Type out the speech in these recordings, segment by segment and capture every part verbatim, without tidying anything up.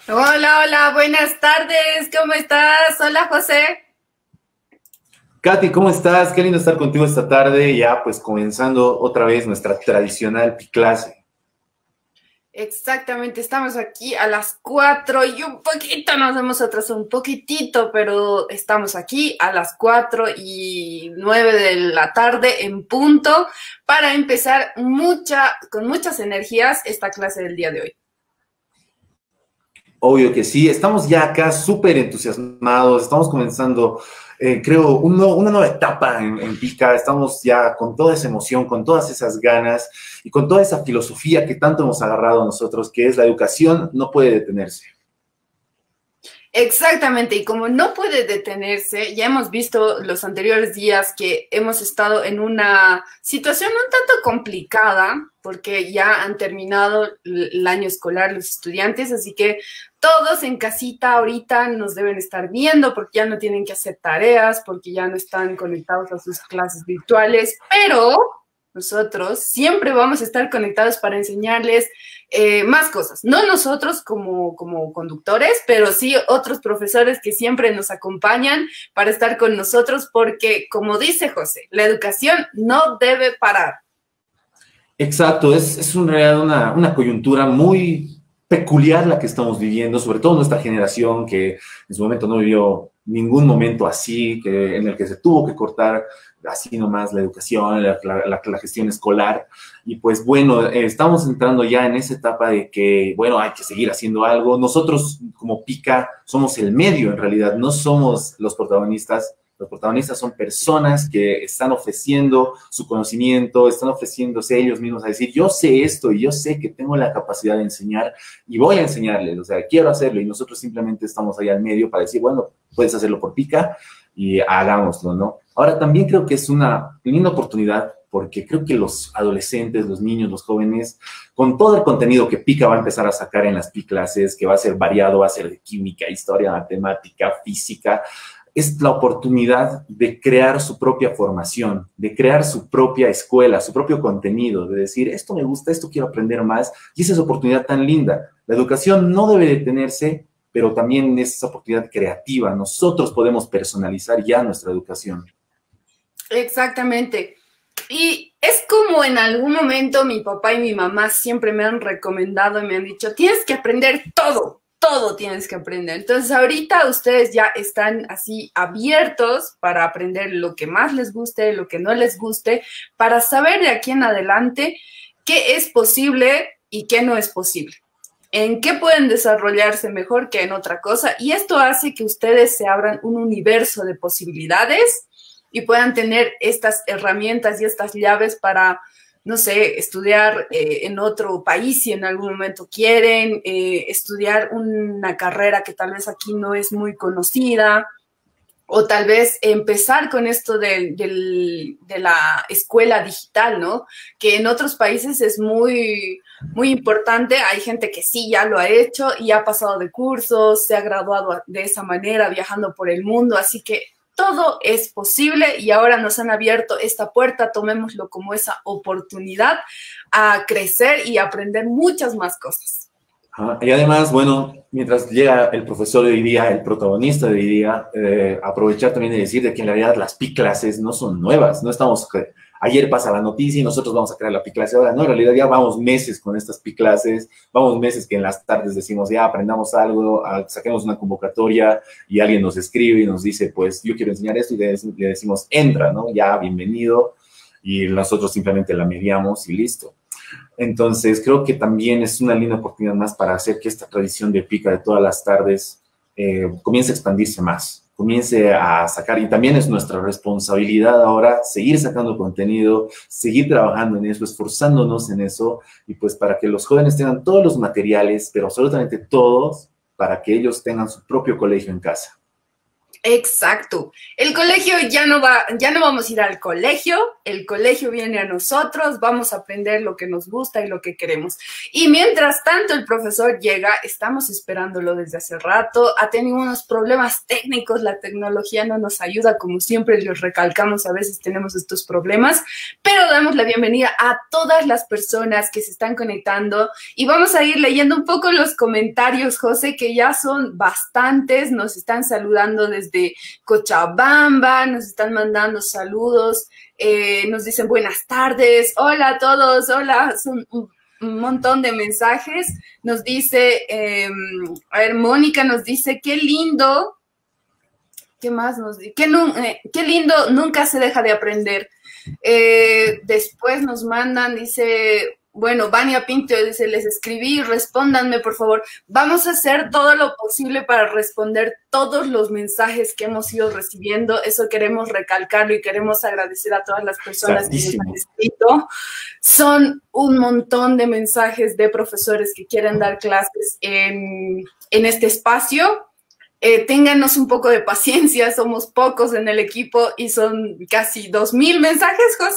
Hola, hola, buenas tardes, ¿cómo estás? Hola, José. Katy, ¿cómo estás? Qué lindo estar contigo esta tarde, ya pues comenzando otra vez nuestra tradicional Piclase. Exactamente, estamos aquí a las cuatro y un poquito nos hemos atrasado, un poquitito, pero estamos aquí a las cuatro y nueve de la tarde en punto para empezar mucha, con muchas energías esta clase del día de hoy. Obvio que sí, estamos ya acá súper entusiasmados, estamos comenzando, eh, creo, un nuevo- una nueva etapa en, en Pica, estamos ya con toda esa emoción, con todas esas ganas y con toda esa filosofía que tanto hemos agarrado nosotros, que es la educación no puede detenerse. Exactamente, y como no puede detenerse, ya hemos visto los anteriores días que hemos estado en una situación un tanto complicada, porque ya han terminado l- el año escolar los estudiantes, así que todos en casita ahorita nos deben estar viendo porque ya no tienen que hacer tareas, porque ya no están conectados a sus clases virtuales, pero nosotros siempre vamos a estar conectados para enseñarles eh, más cosas. No nosotros como, como conductores, pero sí otros profesores que siempre nos acompañan para estar con nosotros, porque como dice José, la educación no debe parar. Exacto, es, es en realidad una, una coyuntura muy peculiar la que estamos viviendo, sobre todo nuestra generación que en su momento no vivió ningún momento así, que, en el que se tuvo que cortar así nomás la educación, la, la, la, la gestión escolar. Y pues bueno, eh, estamos entrando ya en esa etapa de que, bueno, hay que seguir haciendo algo. Nosotros como Pica somos el medio en realidad, no somos los protagonistas. Los protagonistas son personas que están ofreciendo su conocimiento, están ofreciéndose ellos mismos a decir, yo sé esto y yo sé que tengo la capacidad de enseñar y voy a enseñarles, o sea, quiero hacerlo y nosotros simplemente estamos ahí al medio para decir, bueno, puedes hacerlo por Pica y hagámoslo, ¿no? Ahora también creo que es una linda oportunidad porque creo que los adolescentes, los niños, los jóvenes, con todo el contenido que Pica va a empezar a sacar en las P I clases, que va a ser variado, va a ser de química, historia, matemática, física, es la oportunidad de crear su propia formación, de crear su propia escuela, su propio contenido, de decir, esto me gusta, esto quiero aprender más, y esa es oportunidad tan linda. La educación no debe detenerse, pero también es esa oportunidad creativa. Nosotros podemos personalizar ya nuestra educación. Exactamente. Y es como en algún momento mi papá y mi mamá siempre me han recomendado y me han dicho, tienes que aprender todo, todo tienes que aprender. Entonces ahorita ustedes ya están así abiertos para aprender lo que más les guste, lo que no les guste, para saber de aquí en adelante qué es posible y qué no es posible. En qué pueden desarrollarse mejor que en otra cosa. Y esto hace que ustedes se abran un universo de posibilidades y puedan tener estas herramientas y estas llaves para, no sé, estudiar eh, en otro país si en algún momento quieren, eh, estudiar una carrera que tal vez aquí no es muy conocida, o tal vez empezar con esto de, de, de, la escuela digital, ¿no? Que en otros países es muy, muy importante. Hay gente que sí ya lo ha hecho y ha pasado de cursos, se ha graduado de esa manera, viajando por el mundo. Así que todo es posible y ahora nos han abierto esta puerta, tomémoslo como esa oportunidad a crecer y aprender muchas más cosas. Ajá. Y además, bueno, mientras llega el profesor de hoy día, el protagonista de hoy día, eh, aprovechar también de decir de que en realidad las P I clases no son nuevas, no estamos, que ayer pasa la noticia y nosotros vamos a crear la P I clase ahora, no, en realidad ya vamos meses con estas P I clases, vamos meses que en las tardes decimos, ya aprendamos algo, a, saquemos una convocatoria y alguien nos escribe y nos dice, pues yo quiero enseñar esto y le, le decimos, entra, ¿no? Ya, bienvenido, y nosotros simplemente la mediamos y listo. Entonces, creo que también es una linda oportunidad más para hacer que esta tradición de pica de todas las tardes eh, comience a expandirse más, comience a sacar, y también es nuestra responsabilidad ahora seguir sacando contenido, seguir trabajando en eso, esforzándonos en eso, y pues para que los jóvenes tengan todos los materiales, pero absolutamente todos, para que ellos tengan su propio colegio en casa. Exacto. El colegio ya no va, ya no vamos a ir al colegio, el colegio viene a nosotros, vamos a aprender lo que nos gusta y lo que queremos. Y mientras tanto el profesor llega, estamos esperándolo desde hace rato, ha tenido unos problemas técnicos, la tecnología no nos ayuda, como siempre les recalcamos, a veces tenemos estos problemas, pero damos la bienvenida a todas las personas que se están conectando y vamos a ir leyendo un poco los comentarios, José, que ya son bastantes, nos están saludando desde de Cochabamba, nos están mandando saludos, eh, nos dicen buenas tardes, hola a todos, hola, son un, un montón de mensajes, nos dice, eh, a ver, Mónica nos dice, qué lindo, ¿qué más nos dice? Qué, eh, qué lindo, nunca se deja de aprender. Eh, después nos mandan, dice... Bueno, Vania Pinto dice, les escribí, respóndanme, por favor. Vamos a hacer todo lo posible para responder todos los mensajes que hemos ido recibiendo. Eso queremos recalcarlo y queremos agradecer a todas las personas que nos han escrito. Son un montón de mensajes de profesores que quieren dar clases en, en este espacio. Eh, ténganos un poco de paciencia, somos pocos en el equipo y son casi dos mil mensajes, José.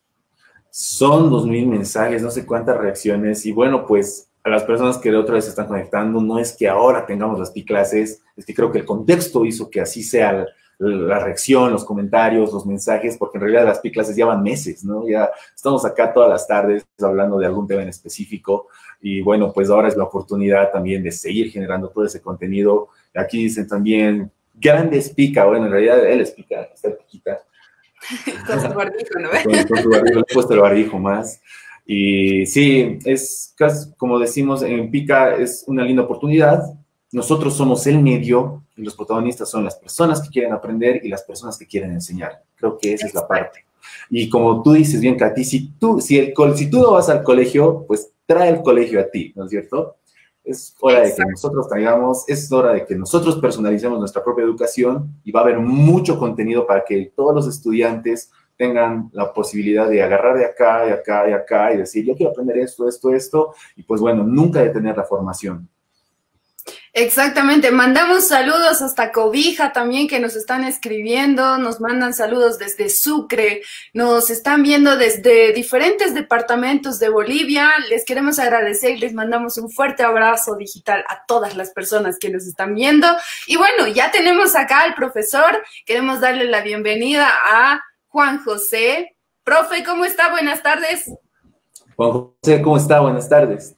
Son dos mil mensajes, no sé cuántas reacciones, y bueno, pues a las personas que de otra vez se están conectando, no es que ahora tengamos las P-clases, es que creo que el contexto hizo que así sea la, la reacción, los comentarios, los mensajes, porque en realidad las P-clases llevan meses, ¿no? Ya estamos acá todas las tardes hablando de algún tema en específico, y bueno, pues ahora es la oportunidad también de seguir generando todo ese contenido. Aquí dicen también, grandes Pica, bueno, en realidad él es Pica, está el Piquita. Con su barbijo, ¿no? Con, con su barbijo, le he puesto el barbijo más. Y sí, es casi, como decimos, en Pica es una linda oportunidad. Nosotros somos el medio y los protagonistas son las personas que quieren aprender y las personas que quieren enseñar. Creo que esa es la parte. Y como tú dices bien, Katy, si tú, si, el, si tú no vas al colegio, pues trae el colegio a ti, ¿no es cierto? Es hora de que nosotros traigamos, es hora de que nosotros personalicemos nuestra propia educación y va a haber mucho contenido para que todos los estudiantes tengan la posibilidad de agarrar de acá, de acá, de acá y decir, yo quiero aprender esto, esto, esto, y pues bueno, nunca detener la formación. Exactamente, mandamos saludos hasta Cobija también que nos están escribiendo, nos mandan saludos desde Sucre, nos están viendo desde diferentes departamentos de Bolivia, les queremos agradecer y les mandamos un fuerte abrazo digital a todas las personas que nos están viendo. Y bueno, ya tenemos acá al profesor, queremos darle la bienvenida a Juan José. Profe, ¿cómo está? Buenas tardes. Juan José, ¿cómo está? Buenas tardes.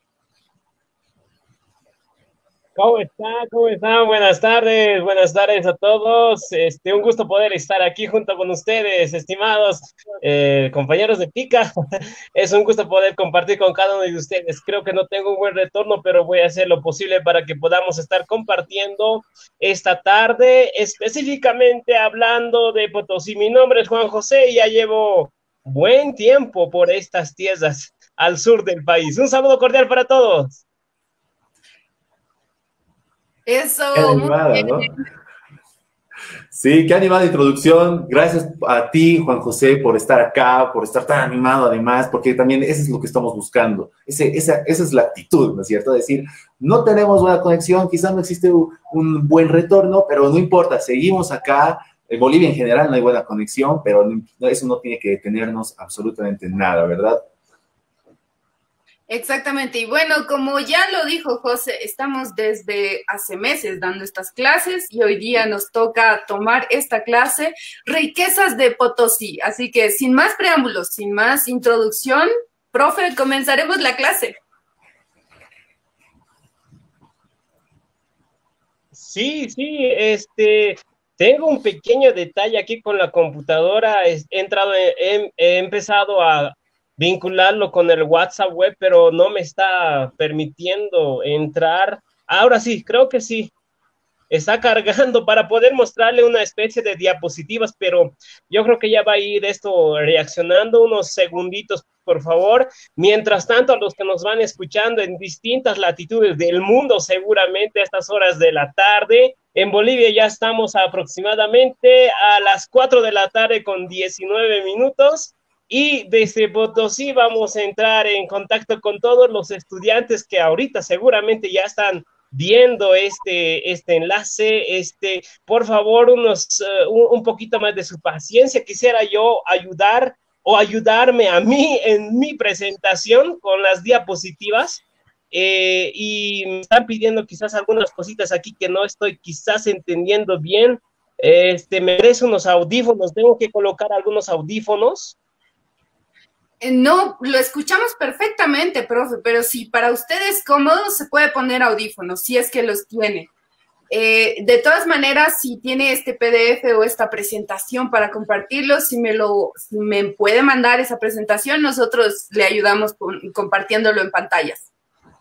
¿Cómo está? ¿Cómo están? Buenas tardes, buenas tardes a todos. Este, un gusto poder estar aquí junto con ustedes, estimados eh, compañeros de Pica. Es un gusto poder compartir con cada uno de ustedes. Creo que no tengo un buen retorno, pero voy a hacer lo posible para que podamos estar compartiendo esta tarde, específicamente hablando de Potosí. Mi nombre es Juan José y ya llevo buen tiempo por estas tierras al sur del país. Un saludo cordial para todos. Eso, qué animada, ¿no? Sí, qué animada introducción. Gracias a ti, Juan José, por estar acá, por estar tan animado además, porque también eso es lo que estamos buscando. Ese, esa, esa es la actitud, ¿no es cierto? Decir, no tenemos buena conexión, quizás no existe un, un buen retorno, pero no importa, seguimos acá. En Bolivia en general no hay buena conexión, pero eso no tiene que detenernos absolutamente nada, ¿verdad? Exactamente, y bueno, como ya lo dijo José, estamos desde hace meses dando estas clases y hoy día nos toca tomar esta clase, Riquezas de Potosí. Así que sin más preámbulos, sin más introducción, profe, comenzaremos la clase. Sí, sí, este, tengo un pequeño detalle aquí con la computadora, he entrado, he, he empezado a vincularlo con el WhatsApp web, pero no me está permitiendo entrar. Ahora sí, creo que sí. Está cargando para poder mostrarle una especie de diapositivas, pero yo creo que ya va a ir esto reaccionando unos segunditos, por favor. Mientras tanto, a los que nos van escuchando en distintas latitudes del mundo, seguramente a estas horas de la tarde, en Bolivia ya estamos aproximadamente a las cuatro de la tarde con diecinueve minutos. Y desde Potosí vamos a entrar en contacto con todos los estudiantes que ahorita seguramente ya están viendo este, este enlace. Este, por favor, unos, uh, un, un poquito más de su paciencia. Quisiera yo ayudar o ayudarme a mí en mi presentación con las diapositivas. Eh, y me están pidiendo quizás algunas cositas aquí que no estoy quizás entendiendo bien. Este, me merece unos audífonos, tengo que colocar algunos audífonos. No, lo escuchamos perfectamente, profe, pero si para usted es cómodo, se puede poner audífonos, si es que los tiene. Eh, de todas maneras, si tiene este P D F o esta presentación para compartirlo, si me lo si me puede mandar esa presentación, nosotros le ayudamos con, compartiéndolo en pantallas.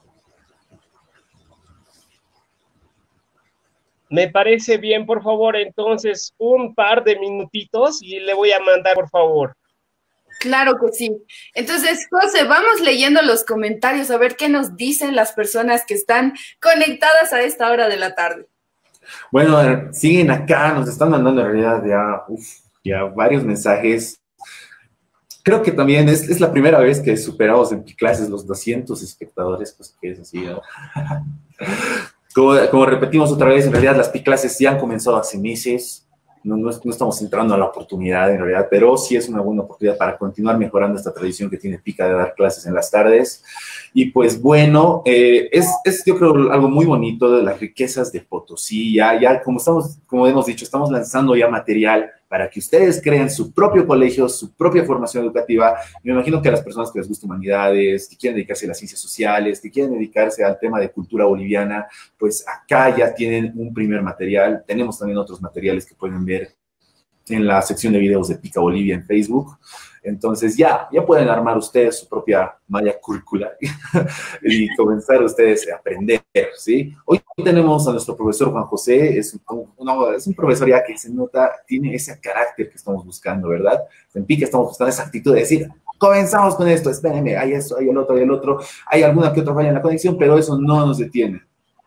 Me parece bien, por favor, entonces un par de minutitos y le voy a mandar, por favor. Claro que sí. Entonces, José, vamos leyendo los comentarios a ver qué nos dicen las personas que están conectadas a esta hora de la tarde. Bueno, siguen acá, nos están mandando en realidad ya, uf, ya varios mensajes. Creo que también es, es la primera vez que superamos en clases los doscientos espectadores, pues que es así, ¿no? Como, como repetimos otra vez, en realidad las Piclases ya han comenzado hace meses. No, no, no estamos entrando a la oportunidad en realidad, pero sí es una buena oportunidad para continuar mejorando esta tradición que tiene Pica de dar clases en las tardes. Y pues bueno, eh, es, es yo creo algo muy bonito de las riquezas de Potosí. Ya, ya como, estamos, como hemos dicho, estamos lanzando ya material para que ustedes creen su propio colegio, su propia formación educativa. Me imagino que a las personas que les gusta humanidades, que quieren dedicarse a las ciencias sociales, que quieren dedicarse al tema de cultura boliviana, pues acá ya tienen un primer material. Tenemos también otros materiales que pueden ver en la sección de videos de Pica Bolivia en Facebook. Entonces ya, ya pueden armar ustedes su propia malla curricular y comenzar ustedes a aprender, ¿sí? Hoy tenemos a nuestro profesor Juan José, es un, no, es un profesor ya que se nota, tiene ese carácter que estamos buscando, ¿verdad? En Pica estamos buscando esa actitud de decir, comenzamos con esto, espérenme, hay eso, hay el otro, hay el otro, hay alguna que otra falla en la conexión, pero eso no nos detiene.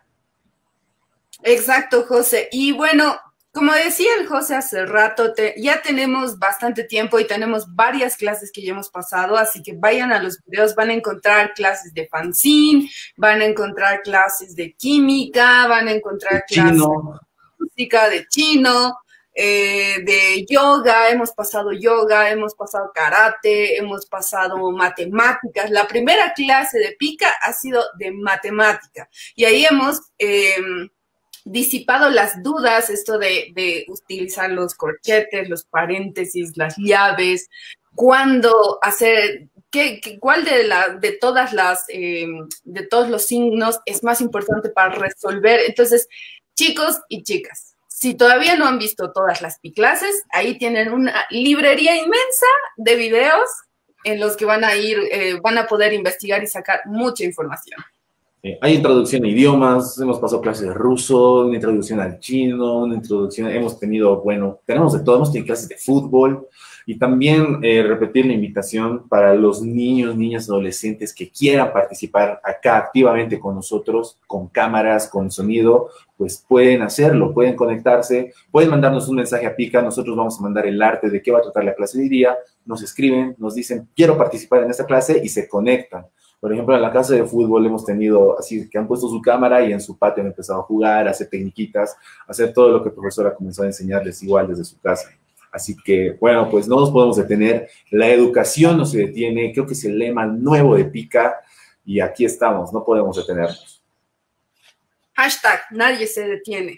Exacto, José. Y bueno, como decía el José hace rato, te, ya tenemos bastante tiempo y tenemos varias clases que ya hemos pasado, así que vayan a los videos, van a encontrar clases de fanzine, van a encontrar clases de química, van a encontrar de clases chino. de música, de chino, eh, de yoga, hemos pasado yoga, hemos pasado karate, hemos pasado matemáticas. La primera clase de Pica ha sido de matemática y ahí hemos... Eh, disipado las dudas, esto de, de utilizar los corchetes, los paréntesis, las llaves, cuándo hacer, qué, qué, cuál de, la, de todas las, eh, de todos los signos es más importante para resolver. Entonces, chicos y chicas, si todavía no han visto todas las Piclases, ahí tienen una librería inmensa de videos en los que van a ir, eh, van a poder investigar y sacar mucha información. Eh, hay introducción a idiomas, hemos pasado clases de ruso, una introducción al chino, una introducción, hemos tenido, bueno, tenemos de todo, hemos tenido clases de fútbol y también eh, repetir la invitación para los niños, niñas, adolescentes que quieran participar acá activamente con nosotros, con cámaras, con sonido, pues pueden hacerlo, pueden conectarse, pueden mandarnos un mensaje a Pica, nosotros vamos a mandar el arte de qué va a tratar la clase de día, nos escriben, nos dicen, quiero participar en esta clase y se conectan. Por ejemplo, en la clase de fútbol hemos tenido así que han puesto su cámara y en su patio han empezado a jugar, a hacer tecniquitas, a hacer todo lo que el profesor ha comenzado a enseñarles igual desde su casa. Así que, bueno, pues no nos podemos detener. La educación no se detiene. Creo que es el lema nuevo de Pica y aquí estamos. No podemos detenernos. Hashtag, nadie se detiene.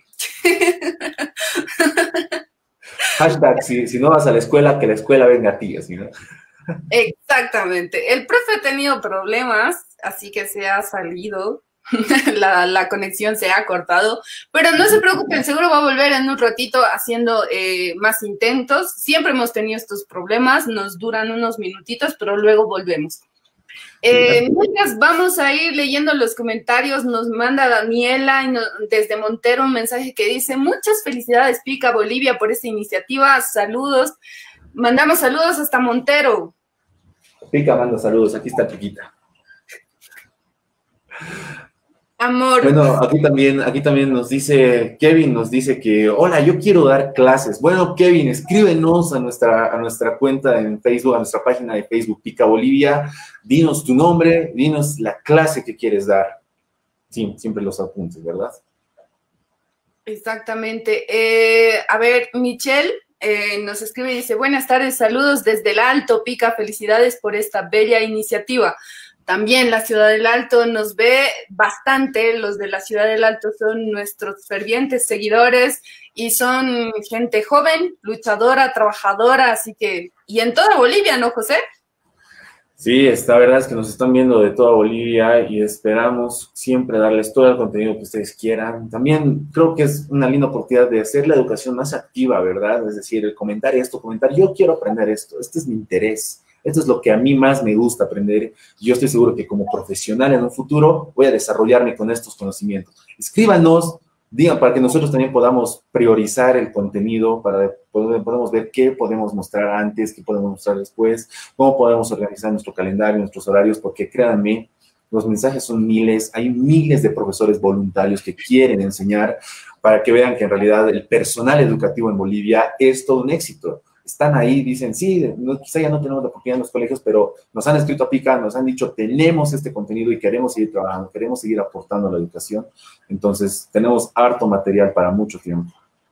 Hashtag, si, si no vas a la escuela, que la escuela venga a ti, así, ¿no? Exactamente. El profe ha tenido problemas, así que se ha salido, la, la conexión se ha cortado, pero no se preocupen, seguro va a volver en un ratito haciendo eh, más intentos. Siempre hemos tenido estos problemas, nos duran unos minutitos, pero luego volvemos. Eh, mientras vamos a ir leyendo los comentarios, nos manda Daniela y no, desde Montero un mensaje que dice, muchas felicidades Pica Bolivia por esta iniciativa, saludos. Mandamos saludos hasta Montero. Pica manda saludos, aquí está Piquita. Amor. Bueno, aquí también, aquí también nos dice, Kevin nos dice que, hola, yo quiero dar clases. Bueno, Kevin, escríbenos a nuestra, a nuestra cuenta en Facebook, a nuestra página de Facebook, Pica Bolivia. Dinos tu nombre, dinos la clase que quieres dar. sí, siempre los apuntes, ¿verdad? Exactamente. Eh, a ver, Michelle eh, nos escribe y dice, buenas tardes, saludos desde el Alto, Pica, felicidades por esta bella iniciativa. También la Ciudad del Alto nos ve bastante, los de la Ciudad del Alto son nuestros fervientes seguidores y son gente joven, luchadora, trabajadora, así que, y en toda Bolivia, ¿no, José? Sí, la verdad es que nos están viendo de toda Bolivia y esperamos siempre darles todo el contenido que ustedes quieran. También creo que es una linda oportunidad de hacer la educación más activa, ¿verdad? Es decir, el comentar esto, comentar, yo quiero aprender esto, este es mi interés, esto es lo que a mí más me gusta aprender y yo estoy seguro que como profesional en un futuro voy a desarrollarme con estos conocimientos. Escríbanos, digan, para que nosotros también podamos priorizar el contenido, para poder podemos ver qué podemos mostrar antes, qué podemos mostrar después, cómo podemos organizar nuestro calendario, nuestros horarios, porque créanme, los mensajes son miles, hay miles de profesores voluntarios que quieren enseñar para que vean que en realidad el personal educativo en Bolivia es todo un éxito. Están ahí, dicen, sí, no, quizá ya no tenemos la oportunidad en los colegios, pero nos han escrito a Pica, nos han dicho, tenemos este contenido y queremos seguir trabajando, queremos seguir aportando a la educación. Entonces, tenemos harto material para mucho tiempo.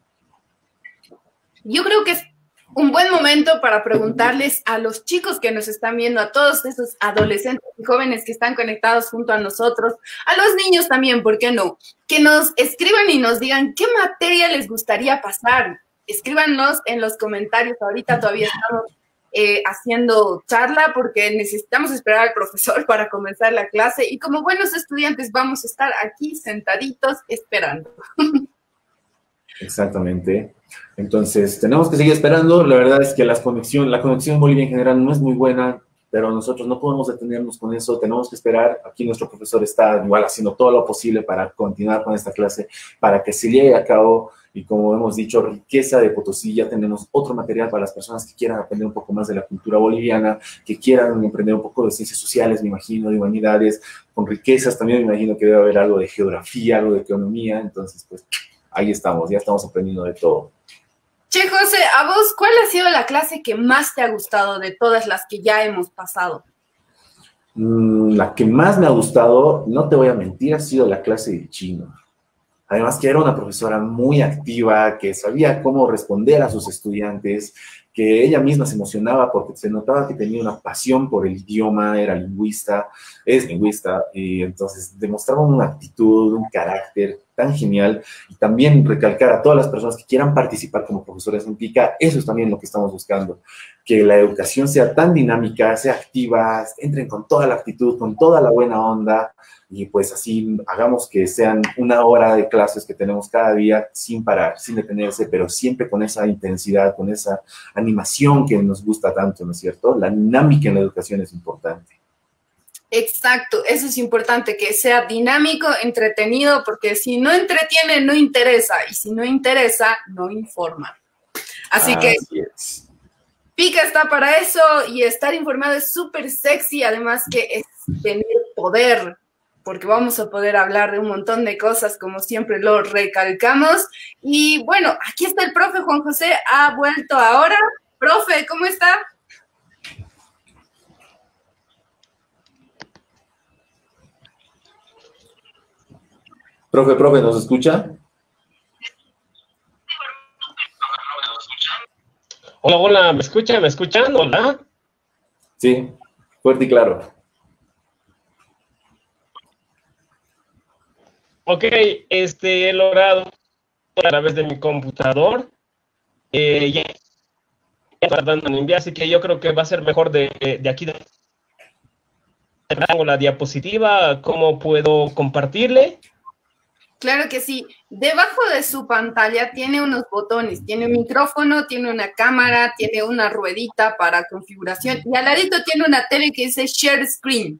Yo creo que es un buen momento para preguntarles a los chicos que nos están viendo, a todos esos adolescentes y jóvenes que están conectados junto a nosotros, a los niños también, ¿por qué no? Que nos escriban y nos digan qué materia les gustaría pasar. Escríbanos en los comentarios, ahorita todavía estamos eh, haciendo charla porque necesitamos esperar al profesor para comenzar la clase y como buenos estudiantes vamos a estar aquí sentaditos esperando. Exactamente. Entonces, tenemos que seguir esperando. La verdad es que las conexión, la conexión en Bolivia en general no es muy buena, pero nosotros no podemos detenernos con eso. Tenemos que esperar. Aquí nuestro profesor está igual haciendo todo lo posible para continuar con esta clase, para que se llegue a cabo. Y como hemos dicho, riqueza de Potosí, ya tenemos otro material para las personas que quieran aprender un poco más de la cultura boliviana, que quieran aprender un poco de ciencias sociales, me imagino, de humanidades, con riquezas también me imagino que debe haber algo de geografía, algo de economía. Entonces, pues, ahí estamos, ya estamos aprendiendo de todo. Che, José, a vos, ¿cuál ha sido la clase que más te ha gustado de todas las que ya hemos pasado? Mm, la que más me ha gustado, no te voy a mentir, ha sido la clase de chino. Además que era una profesora muy activa, que sabía cómo responder a sus estudiantes, que ella misma se emocionaba porque se notaba que tenía una pasión por el idioma, era lingüista, es lingüista, y entonces demostraba una actitud, un carácter tan genial, y también recalcar a todas las personas que quieran participar como profesores en Pica, eso es también lo que estamos buscando, que la educación sea tan dinámica, sea activa, entren con toda la actitud, con toda la buena onda, y pues así hagamos que sean una hora de clases que tenemos cada día sin parar, sin detenerse, pero siempre con esa intensidad, con esa animación que nos gusta tanto, ¿no es cierto? La dinámica en la educación es importante. Exacto, eso es importante, que sea dinámico, entretenido, porque si no entretiene, no interesa, y si no interesa, no informa. Así, Así que es. Pica está para eso, y estar informado es súper sexy, además que es tener poder, porque vamos a poder hablar de un montón de cosas, como siempre lo recalcamos. Y bueno, aquí está el profe Juan José, ha vuelto ahora. Profe, ¿cómo está? Profe, profe, ¿nos escucha? Hola, hola, ¿me escuchan? ¿Me escuchan? Hola. Sí, fuerte y claro. Ok, este, he logrado a través de mi computador. Eh, ya tardando en enviar, así que yo creo que va a ser mejor de, de aquí. De, tengo la diapositiva, ¿cómo puedo compartirle? Claro que sí. Debajo de su pantalla tiene unos botones, tiene un micrófono, tiene una cámara, tiene una ruedita para configuración y al ladito tiene una tele que dice Share Screen.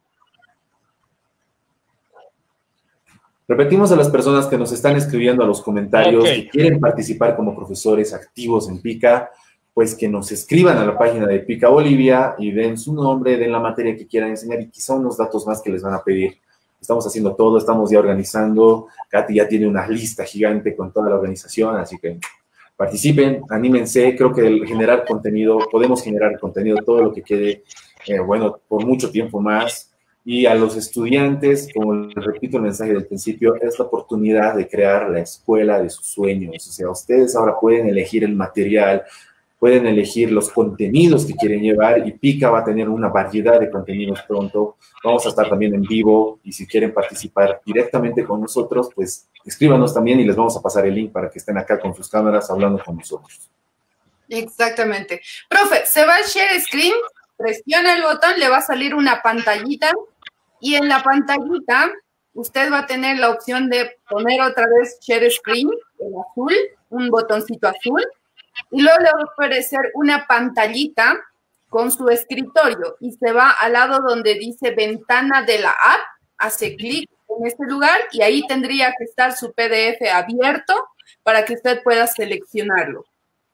Repetimos a las personas que nos están escribiendo a los comentarios, okay. que quieren participar como profesores activos en Pica, pues que nos escriban a la página de Pica Bolivia y den su nombre, den la materia que quieran enseñar y quizá unos datos más que les van a pedir. Estamos haciendo todo, estamos ya organizando. Katy ya tiene una lista gigante con toda la organización, así que participen, anímense. Creo que el generar contenido, podemos generar contenido, todo lo que quede, eh, bueno, por mucho tiempo más. Y a los estudiantes, como les repito el mensaje del principio, es la oportunidad de crear la escuela de sus sueños. O sea, ustedes ahora pueden elegir el material, pueden elegir los contenidos que quieren llevar, y Pika va a tener una variedad de contenidos pronto. Vamos a estar también en vivo, y si quieren participar directamente con nosotros, pues escríbanos también y les vamos a pasar el link para que estén acá con sus cámaras hablando con nosotros. Exactamente. Profe, se va al share screen, presiona el botón, le va a salir una pantallita, y en la pantallita usted va a tener la opción de poner otra vez share screen, el azul, un botoncito azul, y luego le va a aparecer una pantallita con su escritorio, y se va al lado donde dice ventana de la app, hace clic en este lugar, y ahí tendría que estar su P D F abierto para que usted pueda seleccionarlo.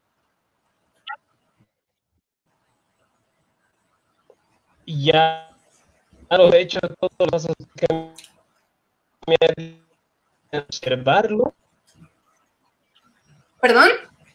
Ya lo he hecho todos los pasos que me han observarlo. ¿Perdón?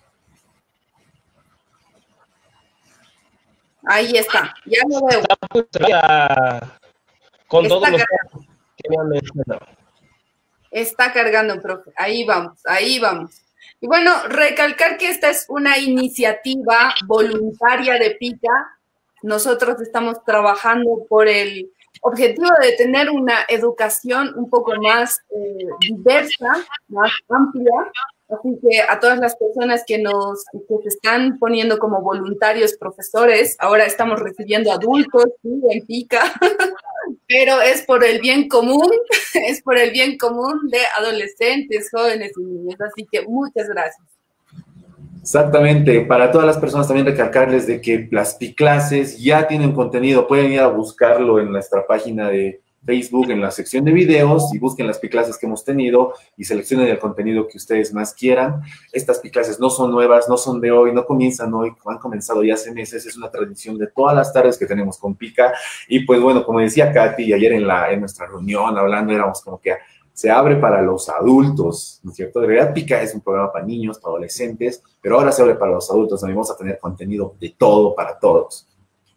Ahí está, ya lo veo. Está con Está todos los cargando. pasos que me han mencionado. Está cargando, profe. Ahí vamos, ahí vamos. Y bueno, recalcar que esta es una iniciativa voluntaria de Pika. Nosotros estamos trabajando por el objetivo de tener una educación un poco más eh, diversa, más amplia. Así que a todas las personas que nos que se están poniendo como voluntarios profesores, ahora estamos recibiendo adultos, sí, en Pika, pero es por el bien común, es por el bien común de adolescentes, jóvenes y niños. Así que muchas gracias. Exactamente, para todas las personas también recalcarles de que las Piclases ya tienen contenido, pueden ir a buscarlo en nuestra página de Facebook, en la sección de videos, y busquen las Piclases que hemos tenido y seleccionen el contenido que ustedes más quieran. Estas Piclases no son nuevas, no son de hoy, no comienzan hoy, han comenzado ya hace meses, es una tradición de todas las tardes que tenemos con Pika. Y pues bueno, como decía Katy ayer en, la, en nuestra reunión hablando, éramos como que se abre para los adultos, ¿no es cierto? De verdad, Pika es un programa para niños, para adolescentes, pero ahora se abre para los adultos, también vamos a tener contenido de todo para todos.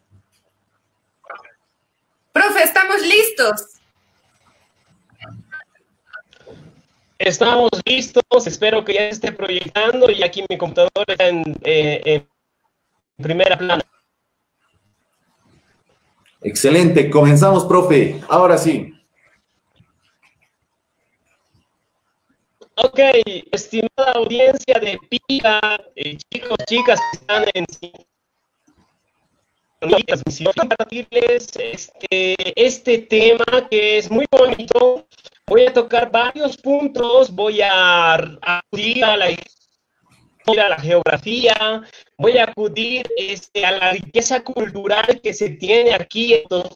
Profe, estamos listos. Estamos listos, espero que ya se esté proyectando, y aquí mi computadora está en, eh, en primera plana. Excelente, comenzamos, profe. Ahora sí. Ok, estimada audiencia de Pika, eh, chicos, chicas que están en transmisión, compartirles este, este tema que es muy bonito. Voy a tocar varios puntos, voy a acudir a la historia, a la geografía, voy a acudir este, a la riqueza cultural que se tiene aquí, entonces,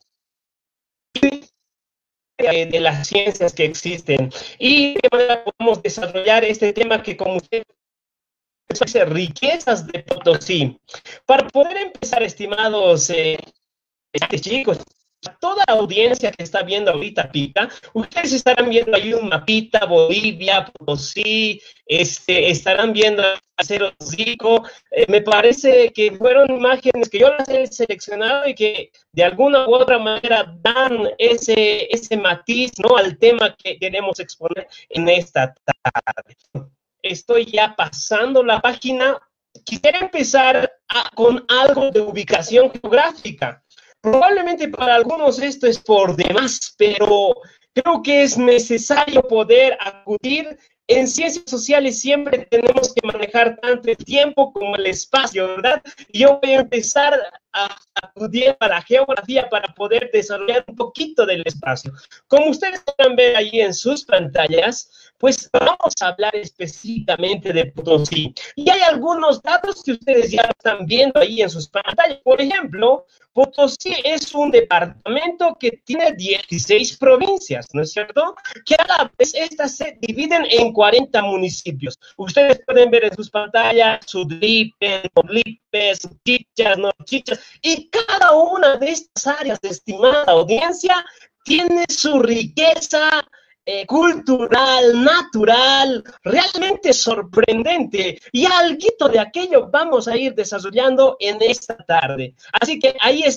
de, de las ciencias que existen, y de qué manera podemos desarrollar este tema que, como usted dice, riquezas de Potosí. Para poder empezar, estimados eh, chicos, a toda la audiencia que está viendo ahorita Pika, ustedes estarán viendo ahí un mapita, Bolivia, Potosí, este, estarán viendo Acero Rico. Eh, me parece que fueron imágenes que yo las he seleccionado y que de alguna u otra manera dan ese, ese matiz, ¿no?, al tema que queremos exponer en esta tarde. Estoy ya pasando la página. Quisiera empezar a, con algo de ubicación geográfica. Probablemente para algunos esto es por demás, pero creo que es necesario poder acudir. En ciencias sociales siempre tenemos que manejar tanto el tiempo como el espacio, ¿verdad? Yo voy a empezar a acudir a la geografía para poder desarrollar un poquito del espacio. Como ustedes pueden ver ahí en sus pantallas, pues vamos a hablar específicamente de Potosí. Y hay algunos datos que ustedes ya están viendo ahí en sus pantallas. Por ejemplo, Potosí es un departamento que tiene dieciséis provincias, ¿no es cierto? Que a la vez estas se dividen en cuarenta municipios. Ustedes pueden ver en sus pantallas Sudlipe, Norlipe, Chichas, Norchichas, y cada una de estas áreas, estimada audiencia, tiene su riqueza Eh, cultural, natural, realmente sorprendente, y algo de aquello vamos a ir desarrollando en esta tarde. Así que ahí está,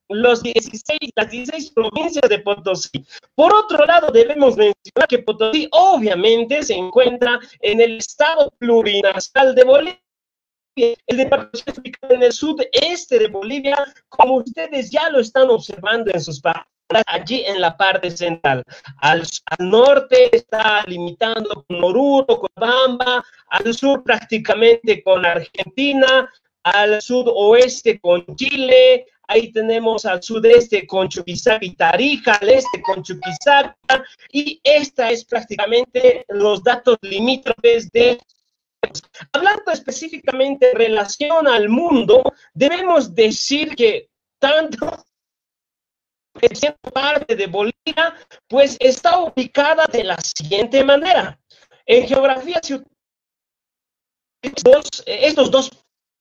los dieciséis, las dieciséis provincias de Potosí. Por otro lado, debemos mencionar que Potosí obviamente se encuentra en el estado plurinacional de Bolivia. El departamento está ubicado en el sudeste de Bolivia, como ustedes ya lo están observando en sus partes, allí en la parte central. Al, al norte está limitando con Oruro, con Bamba, al sur prácticamente con Argentina, al sudoeste con Chile, ahí tenemos al sudeste con Chuquisaca y Tarija, al este con Chuquisaca, y esta es prácticamente los datos limítrofes de... Hablando específicamente en relación al mundo, debemos decir que tanto en parte de Bolivia, pues está ubicada de la siguiente manera. En geografía, si estos, estos dos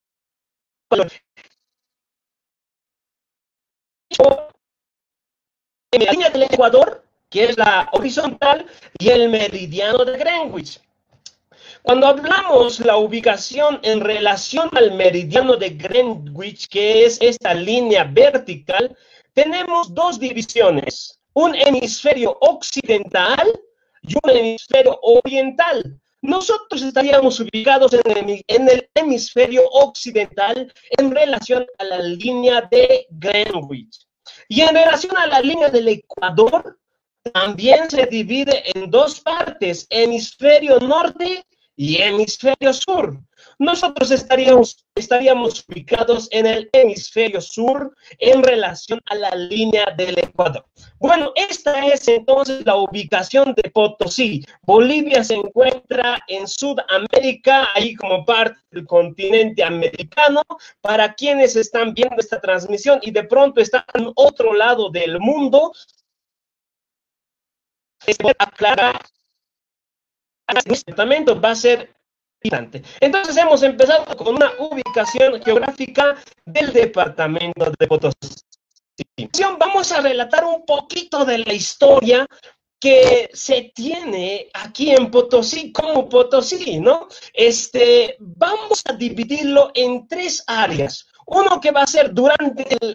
en la línea del Ecuador, que es la horizontal, y el meridiano de Greenwich. Cuando hablamos la ubicación en relación al meridiano de Greenwich, que es esta línea vertical, tenemos dos divisiones, un hemisferio occidental y un hemisferio oriental. Nosotros estaríamos ubicados en el, en el hemisferio occidental en relación a la línea de Greenwich. Y en relación a la línea del Ecuador, también se divide en dos partes, hemisferio norte y hemisferio sur. Nosotros estaríamos, estaríamos ubicados en el hemisferio sur en relación a la línea del Ecuador. Bueno, esta es entonces la ubicación de Potosí. Bolivia se encuentra en Sudamérica, ahí como parte del continente americano. Para quienes están viendo esta transmisión y de pronto están en otro lado del mundo, aclarar, este departamento va a ser importante. Entonces hemos empezado con una ubicación geográfica del departamento de Potosí. Vamos a relatar un poquito de la historia que se tiene aquí en Potosí como Potosí, ¿no? Este, vamos a dividirlo en tres áreas. Uno que va a ser durante el,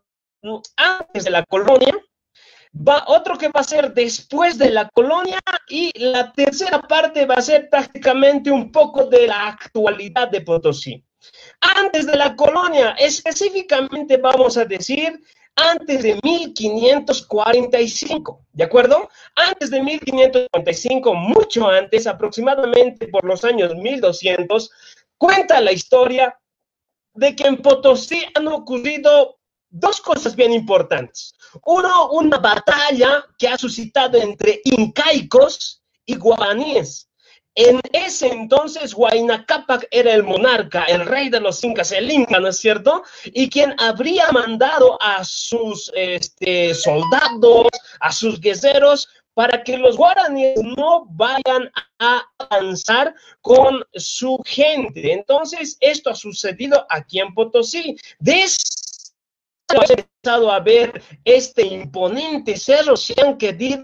antes de la colonia, va otro que va a ser después de la colonia y la tercera parte va a ser prácticamente un poco de la actualidad de Potosí. Antes de la colonia, específicamente vamos a decir antes de mil quinientos cuarenta y cinco, ¿de acuerdo? Antes de mil quinientos cuarenta y cinco, mucho antes, aproximadamente por los años mil doscientos, cuenta la historia de que en Potosí han ocurrido dos cosas bien importantes. Uno, una batalla que ha suscitado entre incaicos y guaraníes. En ese entonces, Huayna Cápac era el monarca, el rey de los incas, el inca, ¿no es cierto? Y quien habría mandado a sus este, soldados, a sus guerreros, para que los guaraníes no vayan a avanzar con su gente. Entonces, esto ha sucedido aquí en Potosí. Desde hemos empezado a ver este imponente cerro, se han quedado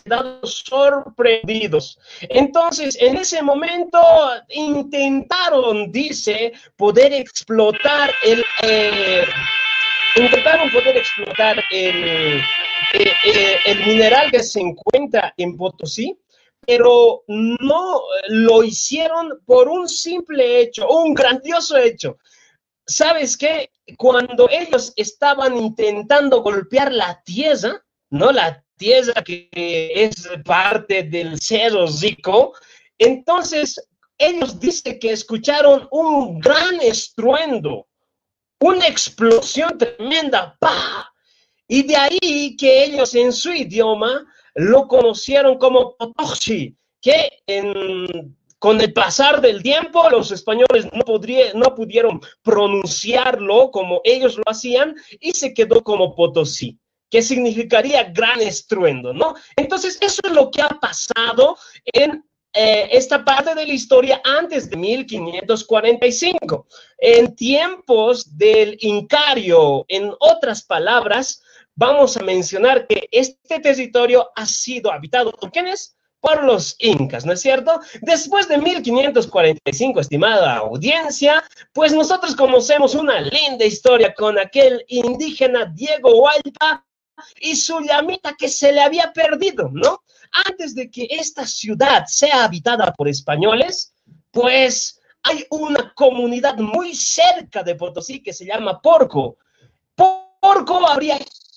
sorprendidos. Entonces, en ese momento intentaron, dice, poder explotar el, eh, intentaron poder explotar el, eh, eh, el mineral que se encuentra en Potosí, pero no lo hicieron por un simple hecho, un grandioso hecho. ¿Sabes qué? Cuando ellos estaban intentando golpear la tierra, ¿no? La tierra que es parte del Cerro Rico, entonces ellos dicen que escucharon un gran estruendo, una explosión tremenda, ¡pah! Y de ahí que ellos en su idioma lo conocieron como Potosí, que en... con el pasar del tiempo, los españoles no, podría, no pudieron pronunciarlo como ellos lo hacían y se quedó como Potosí, que significaría gran estruendo, ¿no? Entonces, eso es lo que ha pasado en eh, esta parte de la historia antes de mil quinientos cuarenta y cinco. En tiempos del Incario, en otras palabras, vamos a mencionar que este territorio ha sido habitado ¿por quiénes? por los incas, ¿no es cierto? Después de mil quinientos cuarenta y cinco, estimada audiencia, pues nosotros conocemos una linda historia con aquel indígena Diego Hualpa y su llamita que se le había perdido, ¿no? Antes de que esta ciudad sea habitada por españoles, pues hay una comunidad muy cerca de Potosí que se llama Porco. Porco habría,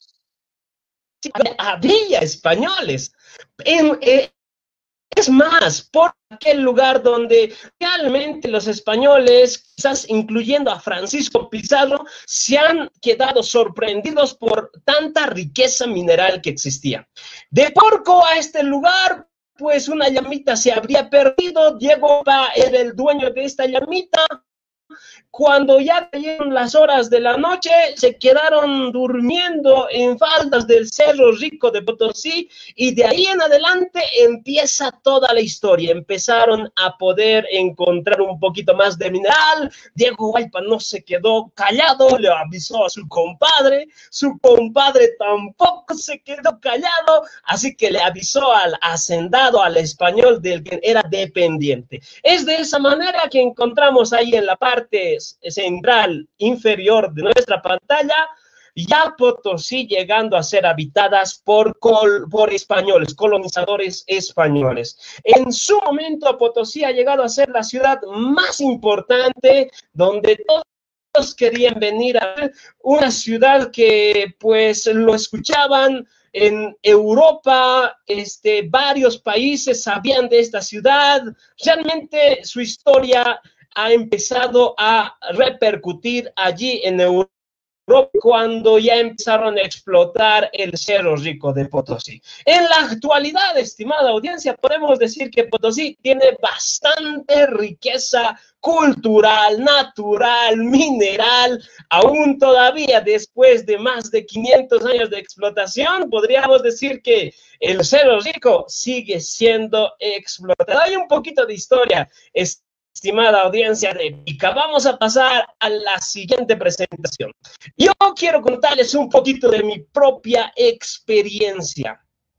había españoles. En, eh, es más, por aquel lugar donde realmente los españoles, quizás incluyendo a Francisco Pizarro, se han quedado sorprendidos por tanta riqueza mineral que existía. De Porco a este lugar, pues una llamita se habría perdido. Diego era el dueño de esta llamita. Cuando ya cayeron las horas de la noche, se quedaron durmiendo en faldas del Cerro Rico de Potosí y de ahí en adelante empieza toda la historia. Empezaron a poder encontrar un poquito más de mineral. Diego Hualpa no se quedó callado, le avisó a su compadre. Su compadre tampoco se quedó callado, así que le avisó al hacendado, al español del que era dependiente. Es de esa manera que encontramos ahí en la parte central inferior de nuestra pantalla, ya Potosí llegando a ser habitadas por, col, por españoles, colonizadores españoles. En su momento Potosí ha llegado a ser la ciudad más importante, donde todos querían venir a ver, una ciudad que pues lo escuchaban en Europa, este, varios países sabían de esta ciudad. Realmente su historia ha empezado a repercutir allí en Europa cuando ya empezaron a explotar el Cerro Rico de Potosí. En la actualidad, estimada audiencia, podemos decir que Potosí tiene bastante riqueza cultural, natural, mineral. Aún todavía, después de más de quinientos años de explotación, podríamos decir que el Cerro Rico sigue siendo explotado. Hay un poquito de historia, es estimada audiencia de Pica. Vamos a pasar a la siguiente presentación. Yo quiero contarles un poquito de mi propia experiencia.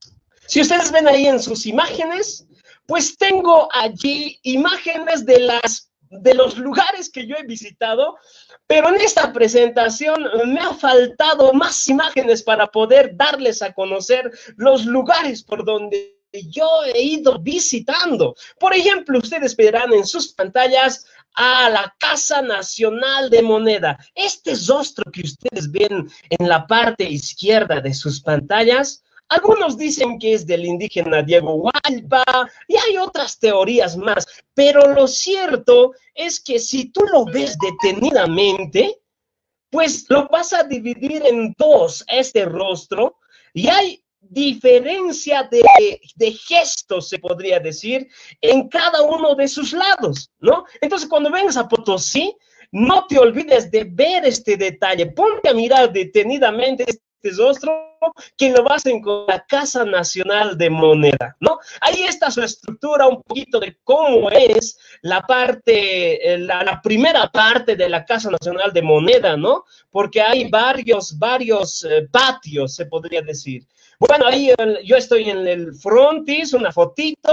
Si ustedes ven ahí en sus imágenes, pues tengo allí imágenes de, las, de los lugares que yo he visitado, pero en esta presentación me ha faltado más imágenes para poder darles a conocer los lugares por donde yo he ido visitando. Por ejemplo, ustedes verán en sus pantallas a la Casa Nacional de Moneda. Este rostro que ustedes ven en la parte izquierda de sus pantallas, algunos dicen que es del indígena Diego Hualpa y hay otras teorías más, pero lo cierto es que si tú lo ves detenidamente, pues lo vas a dividir en dos, este rostro, y hay diferencia de, de gestos, se podría decir, en cada uno de sus lados, ¿no? Entonces, cuando vengas a Potosí, no te olvides de ver este detalle, ponte a mirar detenidamente este rostro, que lo vas a encontrar en la Casa Nacional de Moneda, ¿no? Ahí está su estructura, un poquito de cómo es la parte, la, la primera parte de la Casa Nacional de Moneda, ¿no? Porque hay varios, varios eh, patios, se podría decir. Bueno, ahí yo estoy en el frontis, una fotito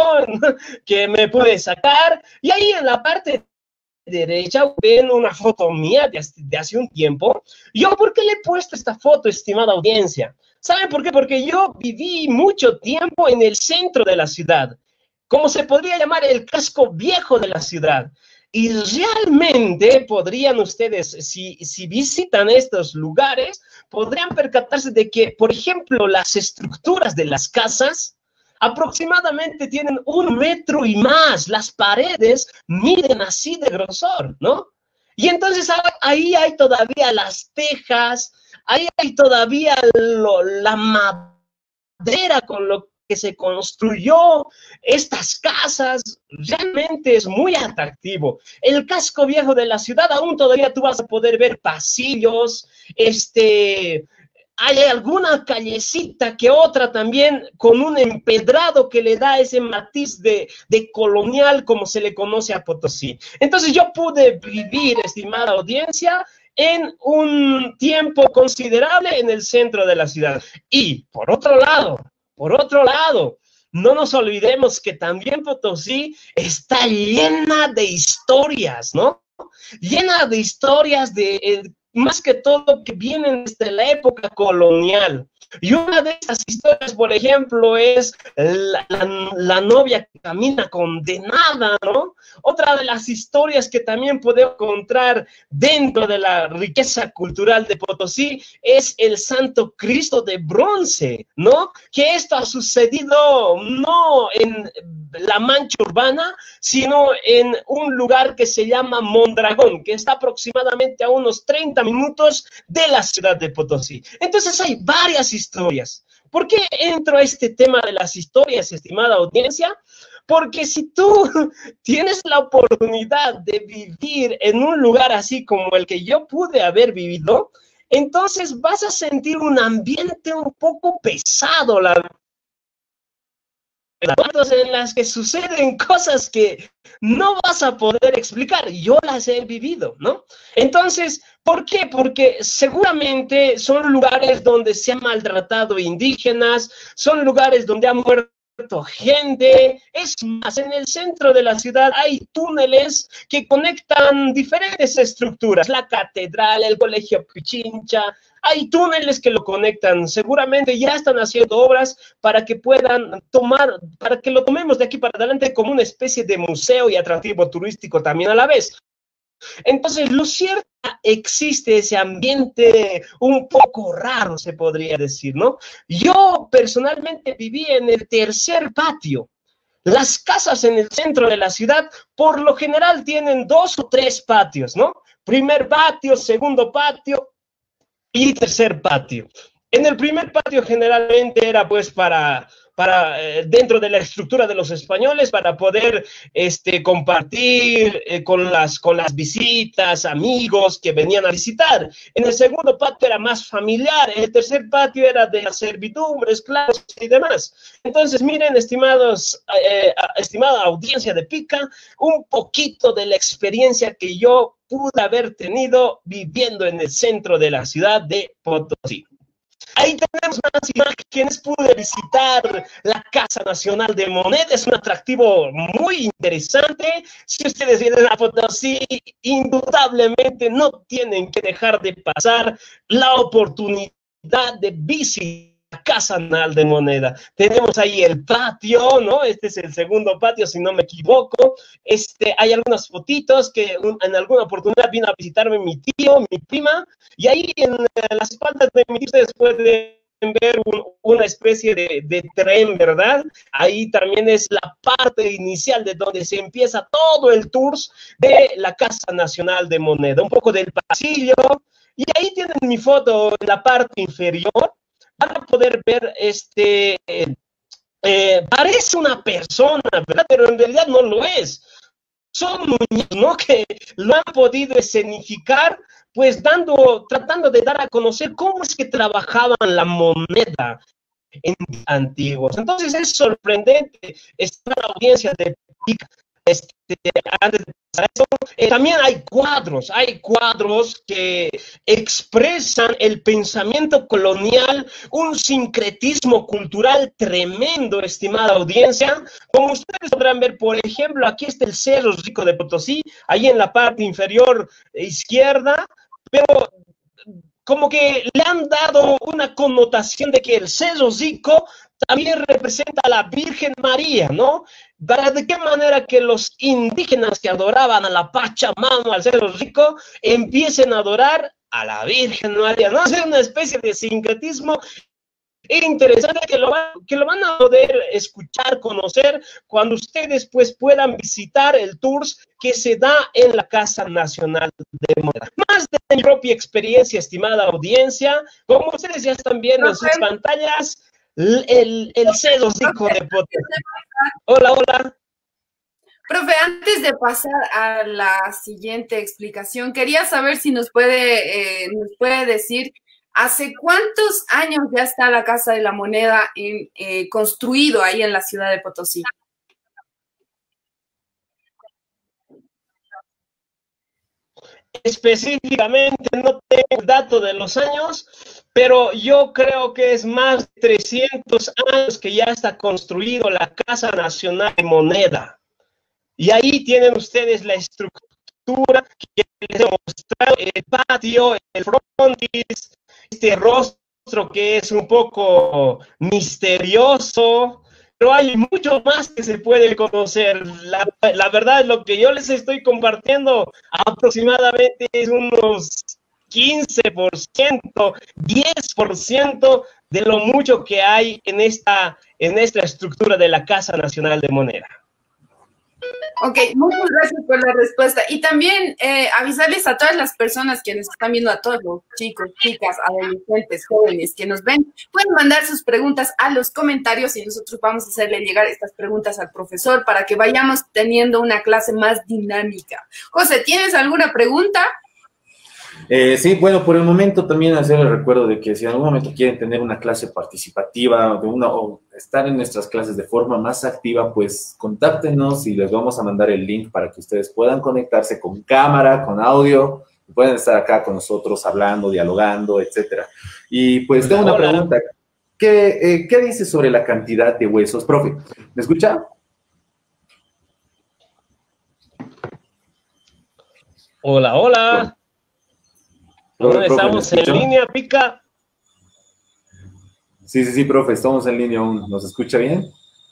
que me pude sacar, y ahí en la parte derecha ven una foto mía de, de hace un tiempo. Yo, ¿por qué le he puesto esta foto, estimada audiencia? ¿Saben por qué? Porque yo viví mucho tiempo en el centro de la ciudad, como se podría llamar el casco viejo de la ciudad. Y realmente podrían ustedes, si, si visitan estos lugares, podrían percatarse de que, por ejemplo, las estructuras de las casas aproximadamente tienen un metro y más. Las paredes miden así de grosor, ¿no? Y entonces ahí hay todavía las tejas, ahí hay todavía lo, la madera con lo que se construyó estas casas. Realmente es muy atractivo. El casco viejo de la ciudad, aún todavía tú vas a poder ver pasillos, este... hay alguna callecita que otra también con un empedrado que le da ese matiz de, de colonial, como se le conoce a Potosí. Entonces yo pude vivir, estimada audiencia, en un tiempo considerable en el centro de la ciudad. Y por otro lado, por otro lado, no nos olvidemos que también Potosí está llena de historias, ¿no? Llena de historias de, eh, más que todo, que vienen desde la época colonial. Y una de esas historias, por ejemplo, es la, la, la novia que camina condenada, ¿no? Otra de las historias que también podemos encontrar dentro de la riqueza cultural de Potosí es el Santo Cristo de bronce, ¿no? Que esto ha sucedido no en la mancha urbana, sino en un lugar que se llama Mondragón, que está aproximadamente a unos treinta minutos de la ciudad de Potosí. Entonces hay varias historias. ¿Por qué entro a este tema de las historias, estimada audiencia? Porque si tú tienes la oportunidad de vivir en un lugar así como el que yo pude haber vivido, entonces vas a sentir un ambiente un poco pesado, la en las que suceden cosas que no vas a poder explicar. Yo las he vivido, ¿no? Entonces, ¿por qué? Porque seguramente son lugares donde se han maltratado indígenas, son lugares donde han muerto gente. Es más, en el centro de la ciudad hay túneles que conectan diferentes estructuras, la catedral, el colegio Pichincha. Hay túneles que lo conectan, seguramente ya están haciendo obras para que puedan tomar, para que lo tomemos de aquí para adelante como una especie de museo y atractivo turístico también a la vez. Entonces, lo cierto, existe ese ambiente un poco raro, se podría decir, ¿no? Yo personalmente viví en el tercer patio. Las casas en el centro de la ciudad, por lo general, tienen dos o tres patios, ¿no? Primer patio, segundo patio y tercer patio. En el primer patio generalmente era pues para, para eh, dentro de la estructura de los españoles, para poder este, compartir eh, con, las, con las visitas, amigos que venían a visitar. En el segundo patio era más familiar, en el tercer patio era de la servidumbre, esclavos y demás. Entonces, miren, estimados, eh, estimada audiencia de Pica, un poquito de la experiencia que yo pude haber tenido viviendo en el centro de la ciudad de Potosí. Ahí tenemos más imágenes, pude visitar la Casa Nacional de Moneda, es un atractivo muy interesante. Si ustedes vienen a Potosí, indudablemente no tienen que dejar de pasar la oportunidad de visitar la Casa Nacional de Moneda. Tenemos ahí el patio, ¿no? Este es el segundo patio, si no me equivoco. Este, hay algunas fotitos que un, en alguna oportunidad vino a visitarme mi tío, mi prima, y ahí en, en las espaldas de mi tío ustedes pueden ver un, una especie de, de tren, ¿verdad? Ahí también es la parte inicial de donde se empieza todo el tour de la Casa Nacional de Moneda, un poco del pasillo, y ahí tienen mi foto en la parte inferior. Van a poder ver, este, eh, eh, parece una persona, ¿verdad? Pero en realidad no lo es. Son muñecos, ¿no? Que lo han podido escenificar, pues dando, tratando de dar a conocer cómo es que trabajaban la moneda en antiguos. Entonces es sorprendente esta audiencia de este, antes de pasar eso, eh, también hay cuadros, hay cuadros que expresan el pensamiento colonial, un sincretismo cultural tremendo, estimada audiencia. Como ustedes podrán ver, por ejemplo, aquí está el Cerro Rico de Potosí, ahí en la parte inferior izquierda, pero como que le han dado una connotación de que el Cerro Rico también representa a la Virgen María, ¿no? ¿Para de qué manera que los indígenas que adoraban a la Pachamama, al Cerro Rico, empiecen a adorar a la Virgen María, ¿no? Es una especie de sincretismo interesante que lo, van, que lo van a poder escuchar, conocer, cuando ustedes pues puedan visitar el tour que se da en la Casa Nacional de Moneda. Más de mi propia experiencia, estimada audiencia, como ustedes ya están viendo en sus pantallas, el, el Cerro Rico de Potosí. Hola, hola. Profe, antes de pasar a la siguiente explicación, quería saber si nos puede, eh, nos puede decir ¿hace cuántos años ya está la Casa de la Moneda en, eh, construido ahí en la ciudad de Potosí? Específicamente no tengo el dato de los años, pero yo creo que es más de trescientos años que ya está construido la Casa Nacional de Moneda. Y ahí tienen ustedes la estructura que les he mostrado, el patio, el frontis, este rostro que es un poco misterioso, pero hay mucho más que se puede conocer. La, la verdad, lo que yo les estoy compartiendo aproximadamente es unos quince por ciento, diez por ciento de lo mucho que hay en esta, en esta estructura de la Casa Nacional de Moneda. Ok, muchas gracias por la respuesta. Y también eh, avisarles a todas las personas que nos están viendo, a todos los chicos, chicas, adolescentes, jóvenes que nos ven, pueden mandar sus preguntas a los comentarios y nosotros vamos a hacerle llegar estas preguntas al profesor para que vayamos teniendo una clase más dinámica. José, ¿tienes alguna pregunta? Eh, sí, bueno, por el momento también hacer el recuerdo de que si en algún momento quieren tener una clase participativa de una, o estar en nuestras clases de forma más activa, pues contáctenos y les vamos a mandar el link para que ustedes puedan conectarse con cámara, con audio, y puedan estar acá con nosotros hablando, dialogando, etcétera. Y pues tengo una pregunta. ¿Qué, eh, ¿Qué dice sobre la cantidad de huesos? Profe, ¿me escucha? Hola, hola. ¿Dónde estamos? ¿En línea, Pica? Sí, sí, sí, profe, estamos en línea aún. ¿Nos escucha bien?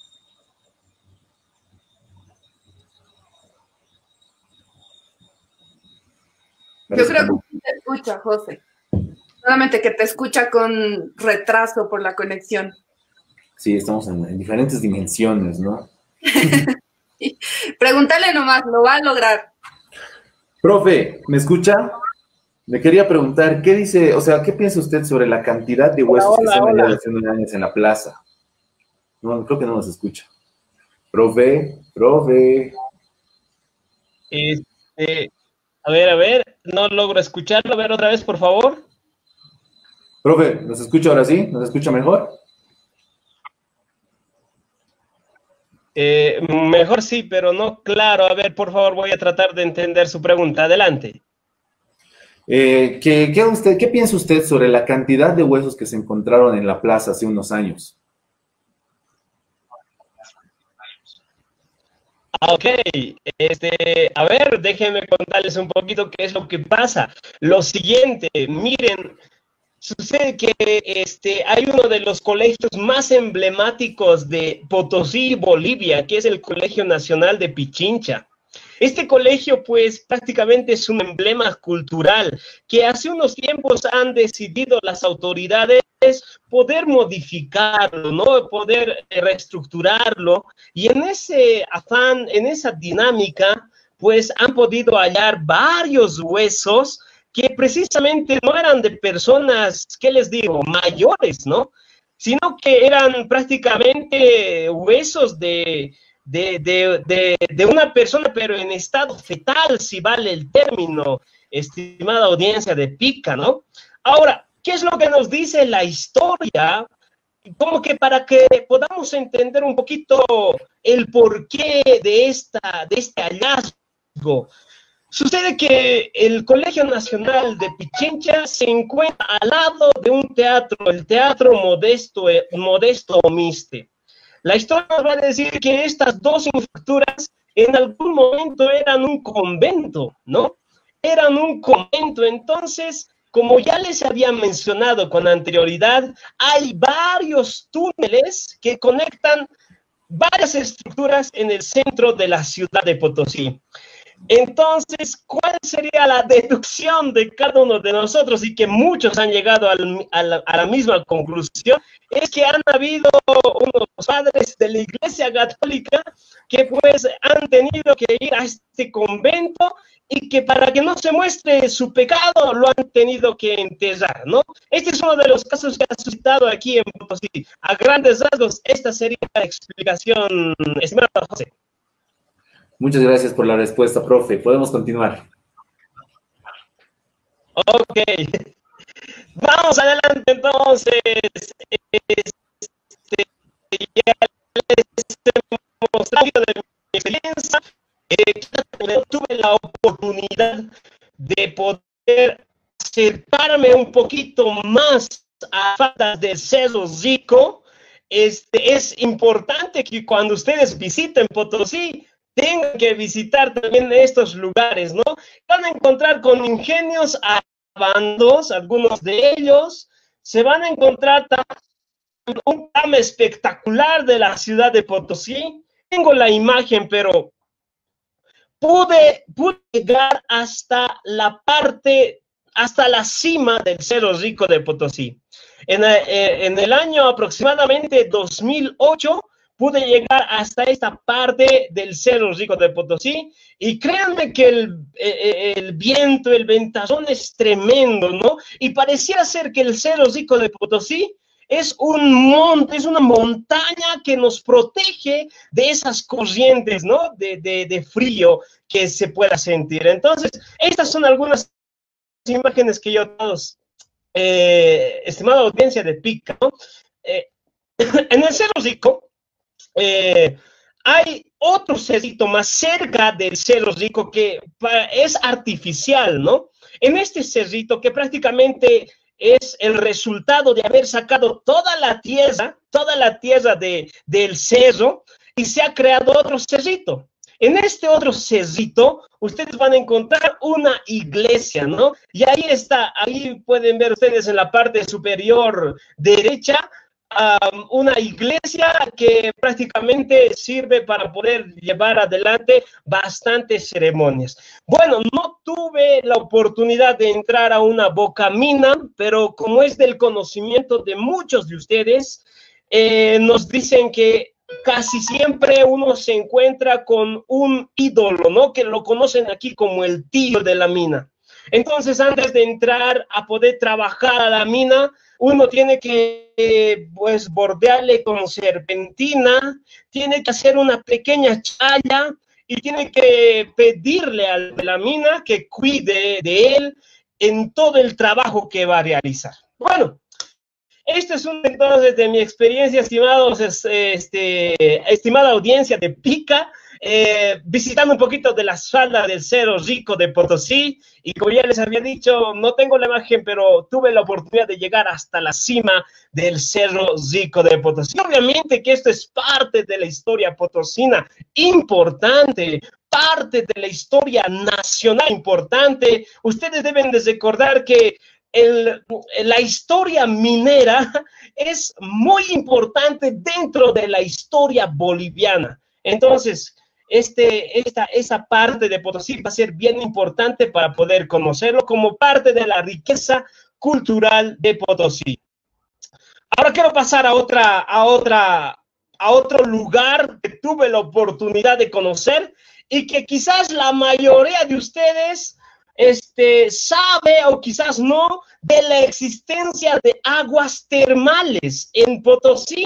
Yo creo que sí te escucha, José. Solamente que te escucha con retraso por la conexión. Sí, estamos en, en diferentes dimensiones, ¿no? Pregúntale nomás, lo va a lograr. Profe, ¿me escucha? Le quería preguntar, ¿qué dice, o sea, qué piensa usted sobre la cantidad de huesos hola, hola, que se han hallado hace unos años en la plaza? No, creo que no nos escucha. Profe, profe. Este, a ver, a ver, no logro escucharlo. A ver otra vez, por favor. Profe, ¿nos escucha ahora sí? ¿Nos escucha mejor? Eh, mejor sí, pero no claro. A ver, por favor, voy a tratar de entender su pregunta. Adelante. Eh, ¿qué, qué, usted, ¿Qué piensa usted sobre la cantidad de huesos que se encontraron en la plaza hace unos años? Ok, este, a ver, déjenme contarles un poquito qué es lo que pasa. Lo siguiente, miren, sucede que este, hay uno de los colegios más emblemáticos de Potosí, Bolivia, que es el Colegio Nacional de Pichincha. Este colegio, pues, prácticamente es un emblema cultural que hace unos tiempos han decidido las autoridades poder modificarlo, ¿no? Poder reestructurarlo. Y en ese afán, en esa dinámica, pues, han podido hallar varios huesos que precisamente no eran de personas, ¿qué les digo?, mayores, ¿no? Sino que eran prácticamente huesos de... De, de, de, de una persona, pero en estado fetal, si vale el término, estimada audiencia de Pica, ¿no? Ahora, ¿qué es lo que nos dice la historia? Como que para que podamos entender un poquito el porqué de, esta, de este hallazgo. Sucede que el Colegio Nacional de Pichincha se encuentra al lado de un teatro, el Teatro Modesto, Modesto Omiste. La historia nos va a decir que estas dos infraestructuras en algún momento eran un convento, ¿no? Eran un convento. Entonces, como ya les había mencionado con anterioridad, hay varios túneles que conectan varias estructuras en el centro de la ciudad de Potosí. Entonces, ¿cuál sería la deducción de cada uno de nosotros? Y que muchos han llegado al, a, la, a la misma conclusión, es que han habido unos padres de la Iglesia Católica que pues han tenido que ir a este convento y que para que no se muestre su pecado lo han tenido que enterrar, ¿no? Este es uno de los casos que ha suscitado aquí en Potosí. A grandes rasgos, esta sería la explicación, estimado José. Muchas gracias por la respuesta, profe. Podemos continuar. Ok. Vamos adelante entonces. Este, ya les he mostrado de mi experiencia. Eh, tuve la oportunidad de poder acercarme un poquito más a faldas del Cerro Rico, este, es importante que cuando ustedes visiten Potosí, tengan que visitar también estos lugares, ¿no? Van a encontrar con ingenios bandos, algunos de ellos, se van a encontrar un tramo espectacular de la ciudad de Potosí. Tengo la imagen, pero pude, pude llegar hasta la parte, hasta la cima del Cerro Rico de Potosí. En, eh, en el año aproximadamente dos mil ocho, pude llegar hasta esta parte del Cerro Rico de Potosí, y créanme que el, eh, el viento, el ventazón es tremendo, ¿no? Y parecía ser que el Cerro Rico de Potosí es un monte, es una montaña que nos protege de esas corrientes, ¿no? De, de, de frío que se pueda sentir. Entonces, estas son algunas imágenes que yo todos, eh, estimada audiencia de Pica, ¿no? Eh, en el Cerro Rico, Eh, hay otro cerrito más cerca del Cerro Rico que es artificial, ¿no? En este cerrito, que prácticamente es el resultado de haber sacado toda la tierra, toda la tierra de, del cerro, y se ha creado otro cerrito. En este otro cerrito, ustedes van a encontrar una iglesia, ¿no? Y ahí está, ahí pueden ver ustedes en la parte superior derecha, Um, una iglesia que prácticamente sirve para poder llevar adelante bastantes ceremonias. Bueno, no tuve la oportunidad de entrar a una bocamina, pero como es del conocimiento de muchos de ustedes, eh, nos dicen que casi siempre uno se encuentra con un ídolo, ¿no? Que lo conocen aquí como el tío de la mina. Entonces, antes de entrar a poder trabajar a la mina, uno tiene que, eh, pues, bordearle con serpentina, tiene que hacer una pequeña chaya y tiene que pedirle a la mina que cuide de él en todo el trabajo que va a realizar. Bueno, este es un entonces de mi experiencia, estimados, este, estimada audiencia de Pica, eh, visitando un poquito de las faldas del Cerro Rico de Potosí, y como ya les había dicho, no tengo la imagen, pero tuve la oportunidad de llegar hasta la cima del Cerro Rico de Potosí. Obviamente que esto es parte de la historia potosina, importante, parte de la historia nacional importante. Ustedes deben de recordar que El, la historia minera es muy importante dentro de la historia boliviana. Entonces, este, esta, esa parte de Potosí va a ser bien importante para poder conocerlo como parte de la riqueza cultural de Potosí. Ahora quiero pasar a, otra, a, otra, a otro lugar que tuve la oportunidad de conocer y que quizás la mayoría de ustedes Este, sabe o quizás no de la existencia de aguas termales en Potosí.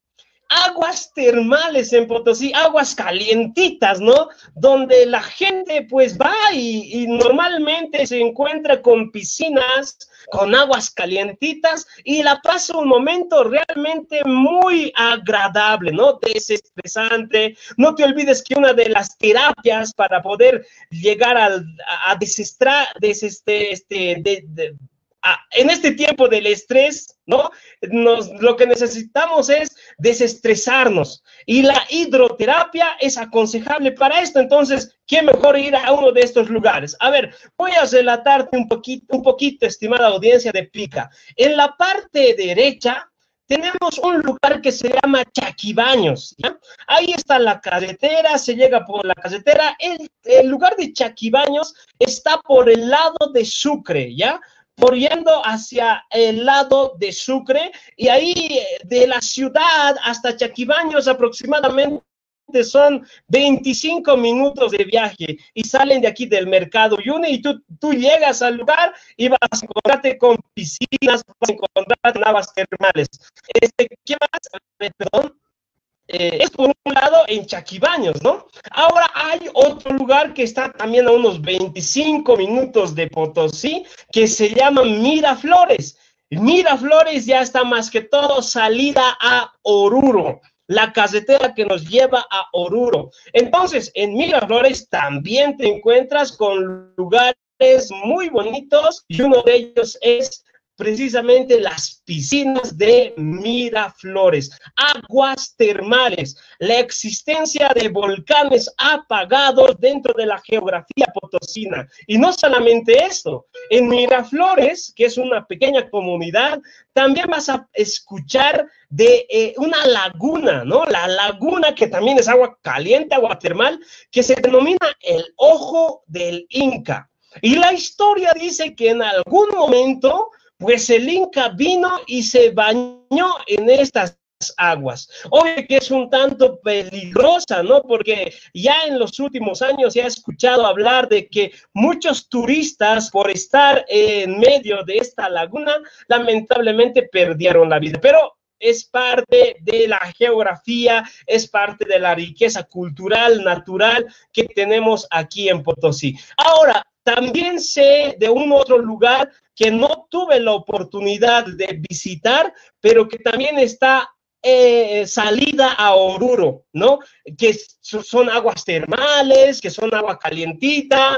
Aguas termales en Potosí, aguas calientitas, ¿no? Donde la gente pues va y, y normalmente se encuentra con piscinas, con aguas calientitas y la pasa un momento realmente muy agradable, ¿no? Desestresante. No te olvides que una de las terapias para poder llegar al, a, a desestrar, deseste, este, de, de, a, en este tiempo del estrés, ¿no? Nos, lo que necesitamos es desestresarnos y la hidroterapia es aconsejable para esto. Entonces, ¿qué mejor ir a uno de estos lugares? A ver, voy a relatarte un poquito, un poquito, estimada audiencia de Pica. En la parte derecha tenemos un lugar que se llama Chaquibaños, ¿ya? Ahí está la carretera, se llega por la carretera. El, el lugar de Chaquibaños está por el lado de Sucre, ¿ya? Por yendo hacia el lado de Sucre, y ahí de la ciudad hasta Chaquibaños aproximadamente son veinticinco minutos de viaje, y salen de aquí del mercado Yune, y tú, tú llegas al lugar y vas a encontrarte con piscinas, vas a encontrarte con aguas termales. Este, ¿qué más? Perdón. Eh, es por un lado en Chaquibaños, ¿no? Ahora hay otro lugar que está también a unos veinticinco minutos de Potosí, que se llama Miraflores. Miraflores ya está más que todo salida a Oruro, la carretera que nos lleva a Oruro. Entonces, en Miraflores también te encuentras con lugares muy bonitos, y uno de ellos es precisamente las piscinas de Miraflores, aguas termales, la existencia de volcanes apagados dentro de la geografía potosina. Y no solamente eso, en Miraflores, que es una pequeña comunidad, también vas a escuchar de eh, una laguna, ¿no? La laguna que también es agua caliente, agua termal, que se denomina el Ojo del Inca. Y la historia dice que en algún momento pues el Inca vino y se bañó en estas aguas. Obvio que es un tanto peligrosa, ¿no? Porque ya en los últimos años se ha escuchado hablar de que muchos turistas, por estar en medio de esta laguna, lamentablemente perdieron la vida. Pero es parte de la geografía, es parte de la riqueza cultural, natural que tenemos aquí en Potosí. Ahora, también sé de un otro lugar que no tuve la oportunidad de visitar, pero que también está eh, salida a Oruro, ¿no? Que son aguas termales, que son agua calientita,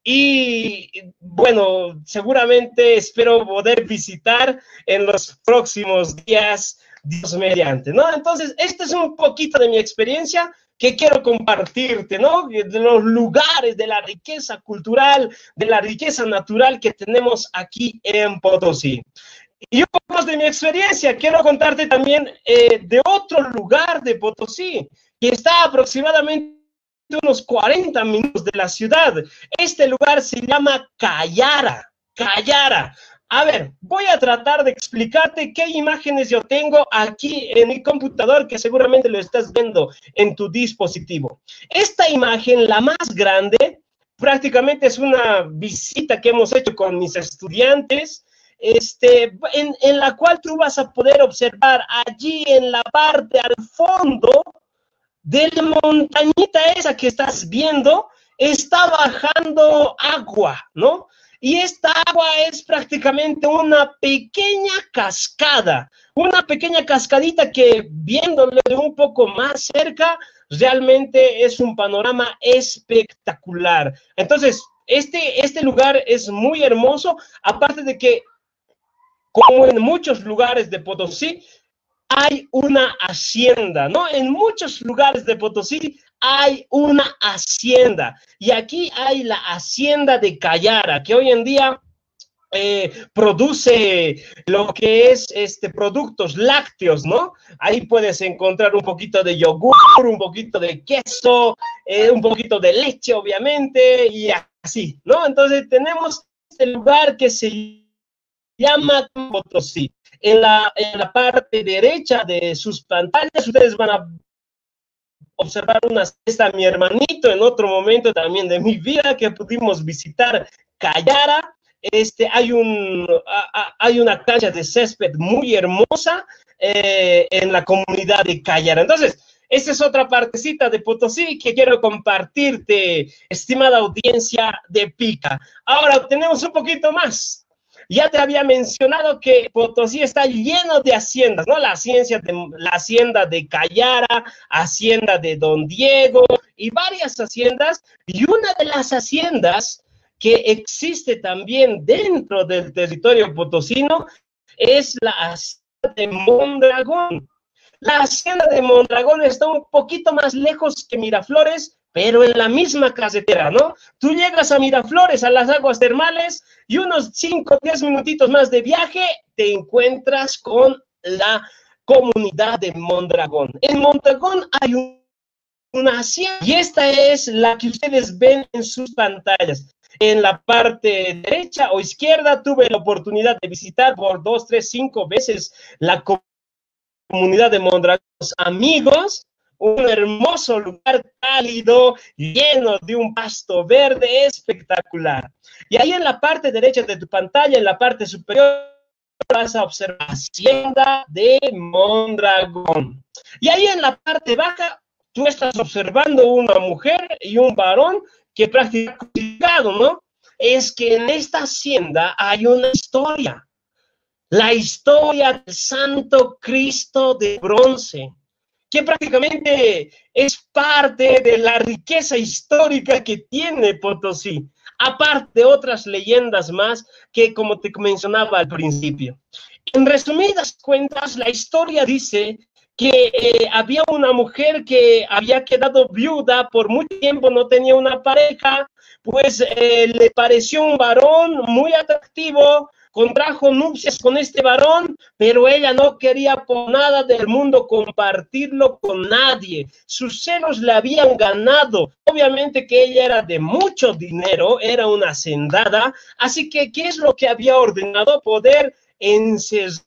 y bueno, seguramente espero poder visitar en los próximos días, Dios mediante, ¿no? Entonces, este es un poquito de mi experiencia que quiero compartirte, ¿no? De los lugares, de la riqueza cultural, de la riqueza natural que tenemos aquí en Potosí. Y un poco más de mi experiencia, quiero contarte también eh, de otro lugar de Potosí, que está aproximadamente unos cuarenta minutos de la ciudad. Este lugar se llama Callara, Callara. A ver, voy a tratar de explicarte qué imágenes yo tengo aquí en mi computador, que seguramente lo estás viendo en tu dispositivo. Esta imagen, la más grande, prácticamente es una visita que hemos hecho con mis estudiantes, este, en, en la cual tú vas a poder observar allí en la parte al fondo de la montañita esa que estás viendo, está bajando agua, ¿no? Y esta agua es prácticamente una pequeña cascada, una pequeña cascadita que viéndole un poco más cerca, realmente es un panorama espectacular. Entonces, este, este lugar es muy hermoso, aparte de que, como en muchos lugares de Potosí, hay una hacienda, ¿no? En muchos lugares de Potosí hay una hacienda. Y aquí hay la hacienda de Callara, que hoy en día eh, produce lo que es este, productos lácteos, ¿no? Ahí puedes encontrar un poquito de yogur, un poquito de queso, eh, un poquito de leche, obviamente, y así, ¿no? Entonces tenemos este lugar que se llama Potosí. En la, en la parte derecha de sus pantallas, ustedes van a observar una está mi hermanito en otro momento también de mi vida que pudimos visitar Callara. Este, hay, un, a, hay una cancha de césped muy hermosa eh, en la comunidad de Callara. Entonces, esta es otra partecita de Potosí que quiero compartirte, estimada audiencia de Pica. Ahora tenemos un poquito más. Ya te había mencionado que Potosí está lleno de haciendas, ¿no? La, ciencia de, la hacienda de Callara, hacienda de Don Diego y varias haciendas. Y una de las haciendas que existe también dentro del territorio potosino es la hacienda de Mondragón. La hacienda de Mondragón está un poquito más lejos que Miraflores, pero en la misma carretera, ¿no? Tú llegas a Miraflores, a las aguas termales, y unos cinco o diez minutitos más de viaje, te encuentras con la comunidad de Mondragón. En Mondragón hay un, una hacienda, y esta es la que ustedes ven en sus pantallas. En la parte derecha o izquierda tuve la oportunidad de visitar por dos, tres, cinco veces la comunidad de Mondragón. Amigos, un hermoso lugar cálido, lleno de un pasto verde espectacular. Y ahí en la parte derecha de tu pantalla, en la parte superior, vas a observar la hacienda de Mondragón. Y ahí en la parte baja, tú estás observando una mujer y un varón que prácticamente, ¿no? Es que en esta hacienda hay una historia. La historia del Santo Cristo de bronce, que prácticamente es parte de la riqueza histórica que tiene Potosí. aparte de otras leyendas más que, como te mencionaba al principio. En resumidas cuentas, la historia dice que eh, había una mujer que había quedado viuda por mucho tiempo, no tenía una pareja, pues eh, le pareció un varón muy atractivo, contrajo nupcias con este varón, pero ella no quería por nada del mundo compartirlo con nadie. Sus celos le habían ganado. Obviamente que ella era de mucho dinero, era una hacendada, así que ¿qué es lo que había ordenado? Poder encerrarle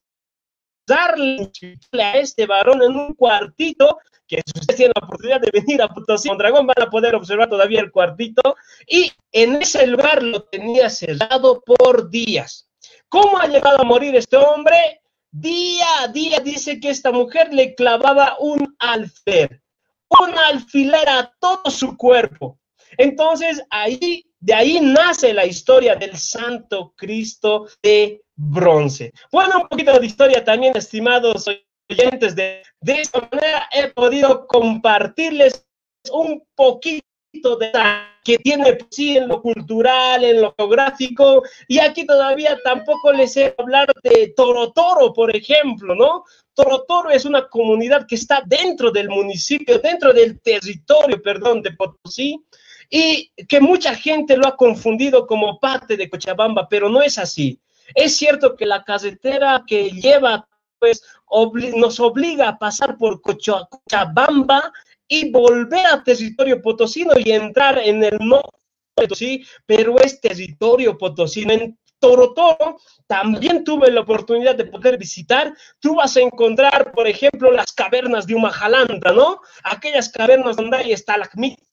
a este varón en un cuartito, que si ustedes tienen la oportunidad de venir a Potosí con Dragón van a poder observar todavía el cuartito, y en ese lugar lo tenía cerrado por días. ¿Cómo ha llegado a morir este hombre? Día a día dice que esta mujer le clavaba un alfiler, un alfiler a todo su cuerpo. Entonces, ahí, de ahí nace la historia del Santo Cristo de bronce. Bueno, un poquito de historia también, estimados oyentes. De, de esta manera he podido compartirles un poquito de que tiene sí en lo cultural, en lo geográfico, y aquí todavía tampoco les he hablar de Torotoro, por ejemplo, ¿no? Torotoro es una comunidad que está dentro del municipio, dentro del territorio, perdón, de Potosí, y que mucha gente lo ha confundido como parte de Cochabamba, pero no es así. Es cierto que la carretera que lleva, pues, obli nos obliga a pasar por Cochabamba y volver a territorio potosino y entrar en el norte de Potosí, pero es territorio potosino. En Torotoro también tuve la oportunidad de poder visitar. Tú vas a encontrar, por ejemplo, las cavernas de Humajalanta, ¿no? Aquellas cavernas donde hay estalagmitas.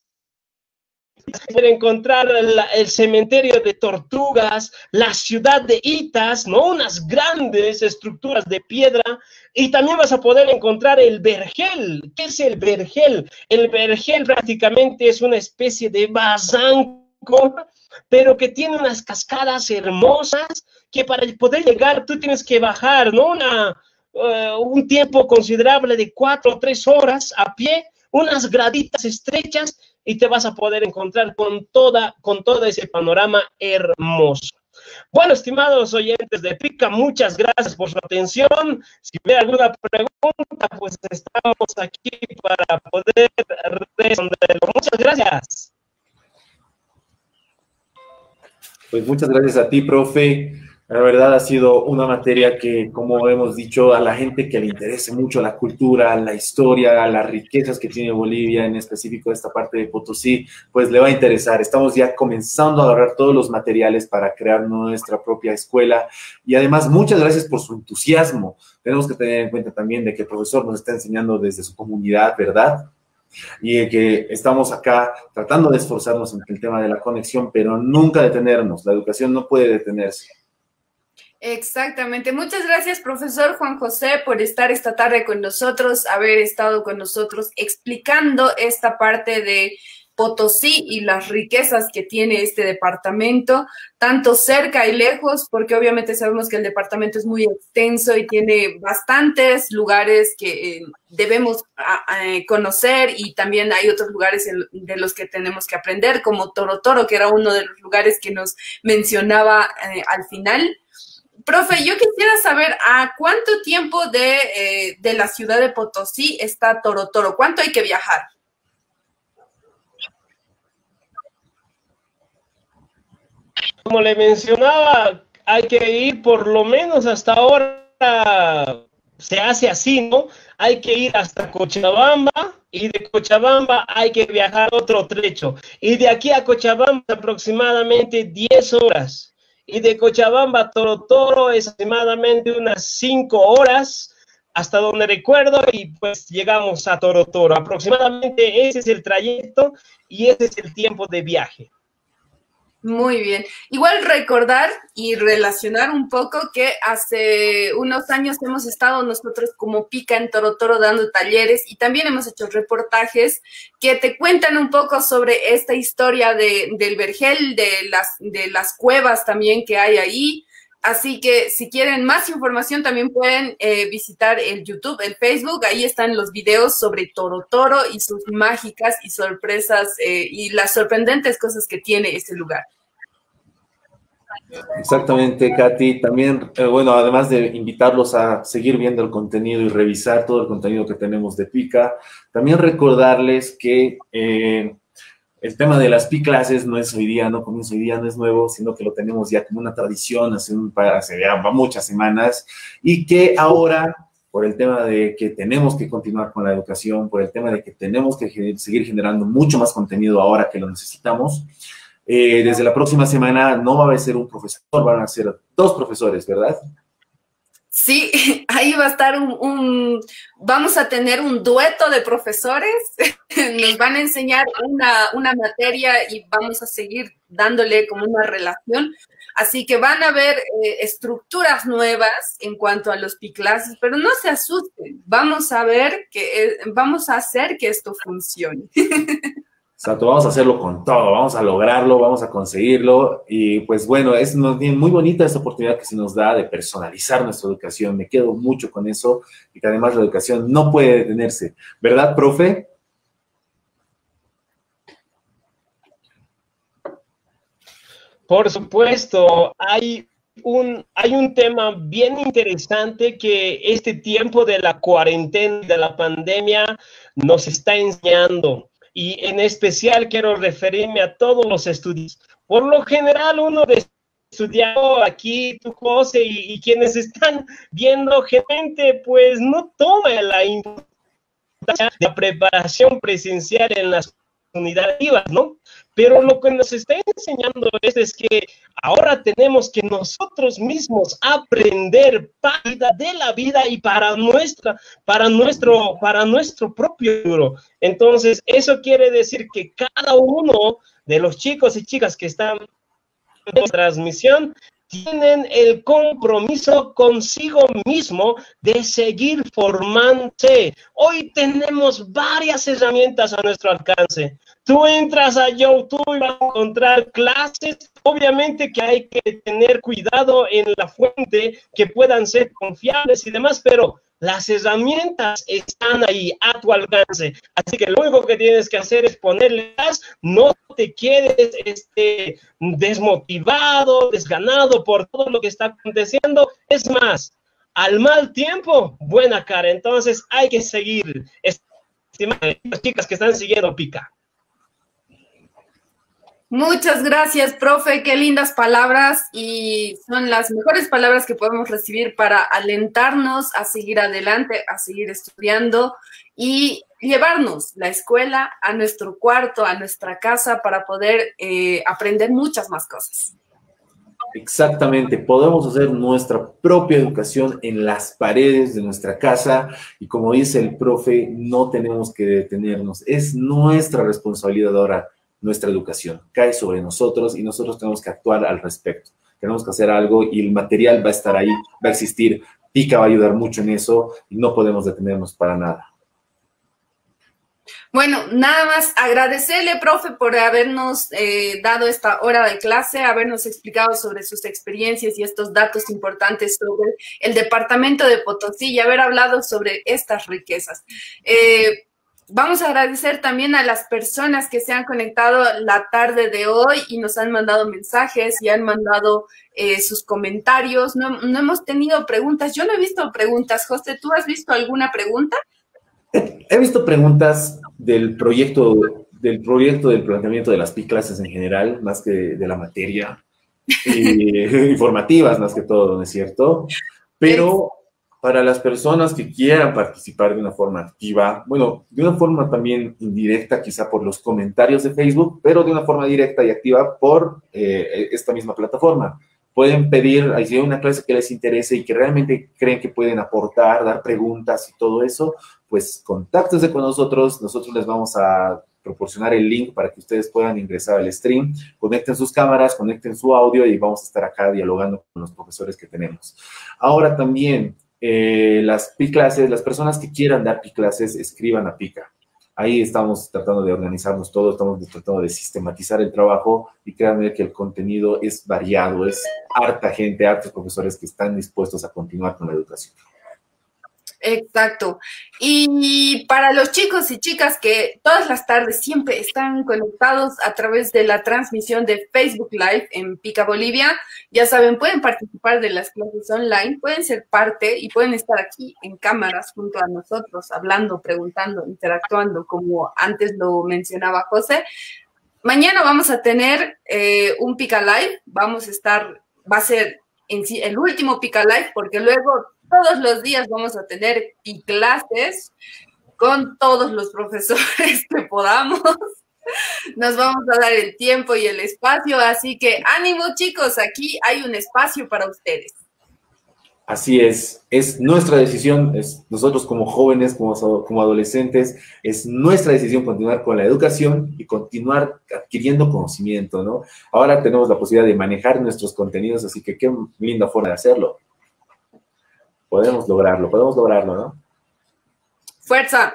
Poder encontrar la, el cementerio de tortugas, la ciudad de Itas, ¿no? Unas grandes estructuras de piedra, y también vas a poder encontrar el vergel. ¿Qué es el vergel? El vergel prácticamente es una especie de barranco, pero que tiene unas cascadas hermosas, que para poder llegar tú tienes que bajar, ¿no? Una, uh, un tiempo considerable de cuatro o tres horas a pie, unas graditas estrechas, y te vas a poder encontrar con, toda, con todo ese panorama hermoso. Bueno, estimados oyentes de Pica, muchas gracias por su atención. Si hay alguna pregunta, pues estamos aquí para poder responderlo. Muchas gracias. Pues muchas gracias a ti, profe. La verdad ha sido una materia que, como hemos dicho, a la gente que le interese mucho la cultura, la historia, las riquezas que tiene Bolivia, en específico esta parte de Potosí, pues le va a interesar. Estamos ya comenzando a agarrar todos los materiales para crear nuestra propia escuela, y además muchas gracias por su entusiasmo. Tenemos que tener en cuenta también de que el profesor nos está enseñando desde su comunidad, ¿verdad? Y que estamos acá tratando de esforzarnos en el tema de la conexión, pero nunca detenernos. La educación no puede detenerse. Exactamente. Muchas gracias, profesor Juan José, por estar esta tarde con nosotros, haber estado con nosotros explicando esta parte de Potosí y las riquezas que tiene este departamento, tanto cerca y lejos, porque obviamente sabemos que el departamento es muy extenso y tiene bastantes lugares que eh, debemos a, a, conocer, y también hay otros lugares en, de los que tenemos que aprender, como Torotoro, que era uno de los lugares que nos mencionaba eh, al final. Profe, yo quisiera saber a cuánto tiempo de, eh, de la ciudad de Potosí está Torotoro. ¿Cuánto hay que viajar? Como le mencionaba, hay que ir por lo menos hasta ahora, se hace así, ¿no? Hay que ir hasta Cochabamba, y de Cochabamba hay que viajar otro trecho. Y de aquí a Cochabamba aproximadamente diez horas. Y de Cochabamba a Torotoro es aproximadamente unas cinco horas, hasta donde recuerdo, y pues llegamos a Torotoro. Aproximadamente ese es el trayecto y ese es el tiempo de viaje. Muy bien. Igual recordar y relacionar un poco que hace unos años hemos estado nosotros como Pica en Torotoro dando talleres, y también hemos hecho reportajes que te cuentan un poco sobre esta historia de, del vergel, de las, de las cuevas también que hay ahí. Así que si quieren más información también pueden eh, visitar el YouTube, el Facebook. Ahí están los videos sobre Torotoro y sus mágicas y sorpresas eh, y las sorprendentes cosas que tiene este lugar. Exactamente, Katy. También, eh, bueno, además de invitarlos a seguir viendo el contenido y revisar todo el contenido que tenemos de Pika, también recordarles que eh, el tema de las Pi clases no es hoy día, no comienza hoy día, no es nuevo, sino que lo tenemos ya como una tradición hace, un, hace ya muchas semanas y que ahora, por el tema de que tenemos que continuar con la educación, por el tema de que tenemos que seguir generando mucho más contenido ahora que lo necesitamos, Eh, desde la próxima semana no va a ser un profesor, van a ser dos profesores, ¿verdad? Sí, ahí va a estar un, un, vamos a tener un dueto de profesores, nos van a enseñar una, una materia y vamos a seguir dándole como una relación, así que van a haber eh, estructuras nuevas en cuanto a los Pi clases, pero no se asusten, vamos a ver que, eh, vamos a hacer que esto funcione. Exacto, vamos a hacerlo con todo, vamos a lograrlo, vamos a conseguirlo y pues bueno, es muy bonita esta oportunidad que se nos da de personalizar nuestra educación, me quedo mucho con eso y que además la educación no puede detenerse, ¿verdad, profe? Por supuesto, hay un, hay un tema bien interesante que este tiempo de la cuarentena, de la pandemia, nos está enseñando. Y en especial quiero referirme a todos los estudiantes. Por lo general, uno de estudiando aquí, tú, José, y, y quienes están viendo, gente, pues no toma la importancia de la preparación presencial en las unidades, ¿no? Pero lo que nos está enseñando es, es que ahora tenemos que nosotros mismos aprender para de la vida y para nuestra, para nuestro, para nuestro propio futuro. Entonces, eso quiere decir que cada uno de los chicos y chicas que están en esta transmisión tienen el compromiso consigo mismo de seguir formándose. Hoy tenemos varias herramientas a nuestro alcance. Tú entras a YouTube y vas a encontrar clases. Obviamente que hay que tener cuidado en la fuente, que puedan ser confiables y demás, pero las herramientas están ahí a tu alcance. Así que lo único que tienes que hacer es ponerlas, no te quedes este, desmotivado, desganado por todo lo que está aconteciendo. Es más, al mal tiempo, buena cara. Entonces hay que seguir, estimadas chicas que están siguiendo Pika. Muchas gracias, profe, qué lindas palabras y son las mejores palabras que podemos recibir para alentarnos a seguir adelante, a seguir estudiando y llevarnos la escuela a nuestro cuarto, a nuestra casa para poder eh, aprender muchas más cosas. Exactamente, podemos hacer nuestra propia educación en las paredes de nuestra casa y como dice el profe, no tenemos que detenernos, es nuestra responsabilidad ahora. Nuestra educación cae sobre nosotros y nosotros tenemos que actuar al respecto. Tenemos que hacer algo y el material va a estar ahí, va a existir. Pika va a ayudar mucho en eso y no podemos detenernos para nada. Bueno, nada más agradecerle, profe, por habernos eh, dado esta hora de clase, habernos explicado sobre sus experiencias y estos datos importantes sobre el departamento de Potosí y haber hablado sobre estas riquezas. Eh, Vamos a agradecer también a las personas que se han conectado la tarde de hoy y nos han mandado mensajes y han mandado eh, sus comentarios. No, no hemos tenido preguntas. Yo no he visto preguntas. José, ¿tú has visto alguna pregunta? He, he visto preguntas del proyecto, del proyecto del planteamiento de las Pi clases en general, más que de la materia, y, informativas más que todo, ¿no es cierto? Pero para las personas que quieran participar de una forma activa, bueno, de una forma también indirecta, quizá por los comentarios de Facebook, pero de una forma directa y activa por eh, esta misma plataforma. Pueden pedir, si hay una clase que les interese y que realmente creen que pueden aportar, dar preguntas y todo eso, pues contáctense con nosotros, nosotros les vamos a proporcionar el link para que ustedes puedan ingresar al stream, conecten sus cámaras, conecten su audio y vamos a estar acá dialogando con los profesores que tenemos. Ahora también, Eh, las Pi clases, las personas que quieran dar Pi clases, escriban a Pika. Ahí estamos tratando de organizarnos todo, estamos tratando de sistematizar el trabajo y créanme que el contenido es variado, es harta gente, hartos profesores que están dispuestos a continuar con la educación. Exacto. Y para los chicos y chicas que todas las tardes siempre están conectados a través de la transmisión de Facebook Live en Pica Bolivia, ya saben, pueden participar de las clases online, pueden ser parte y pueden estar aquí en cámaras junto a nosotros, hablando, preguntando, interactuando, como antes lo mencionaba José. Mañana vamos a tener eh, un Pica Live, vamos a estar, va a ser en sí el último Pica Live, porque luego todos los días vamos a tener clases con todos los profesores que podamos. Nos vamos a dar el tiempo y el espacio, así que ánimo chicos, aquí hay un espacio para ustedes. Así es, es nuestra decisión, es nosotros como jóvenes, como, como adolescentes, es nuestra decisión continuar con la educación y continuar adquiriendo conocimiento, ¿no? Ahora tenemos la posibilidad de manejar nuestros contenidos, así que qué linda forma de hacerlo. Podemos lograrlo, podemos lograrlo, ¿no? Fuerza.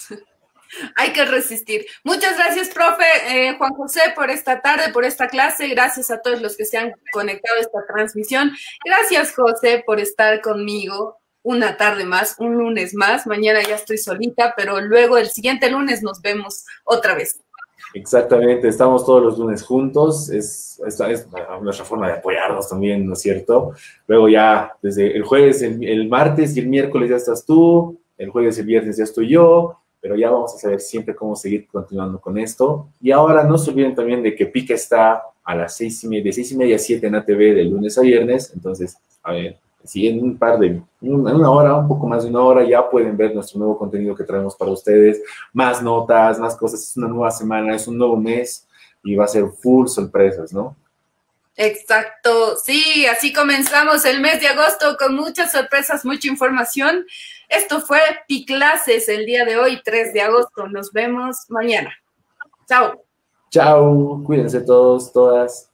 Hay que resistir. Muchas gracias, profe eh, Juan José, por esta tarde, por esta clase. Gracias a todos los que se han conectado a esta transmisión. Gracias, José, por estar conmigo una tarde más, un lunes más. Mañana ya estoy solita, pero luego el siguiente lunes nos vemos otra vez. Exactamente, estamos todos los lunes juntos. Es, es, es nuestra forma de apoyarnos también, ¿no es cierto? Luego ya, desde el jueves, el, el martes y el miércoles ya estás tú. El jueves y el viernes ya estoy yo. Pero ya vamos a saber siempre cómo seguir continuando con esto. Y ahora no se olviden también de que Pica está a las seis y media, de seis y media a siete en A T V de lunes a viernes. Entonces, a ver, si en un par de, en una hora, un poco más de una hora, ya pueden ver nuestro nuevo contenido que traemos para ustedes. Más notas, más cosas. Es una nueva semana, es un nuevo mes y va a ser full sorpresas, ¿no? Exacto, sí, así comenzamos el mes de agosto con muchas sorpresas, mucha información. Esto fue Piclases el día de hoy, tres de agosto. Nos vemos mañana. Chao. Chao, cuídense todos, todas.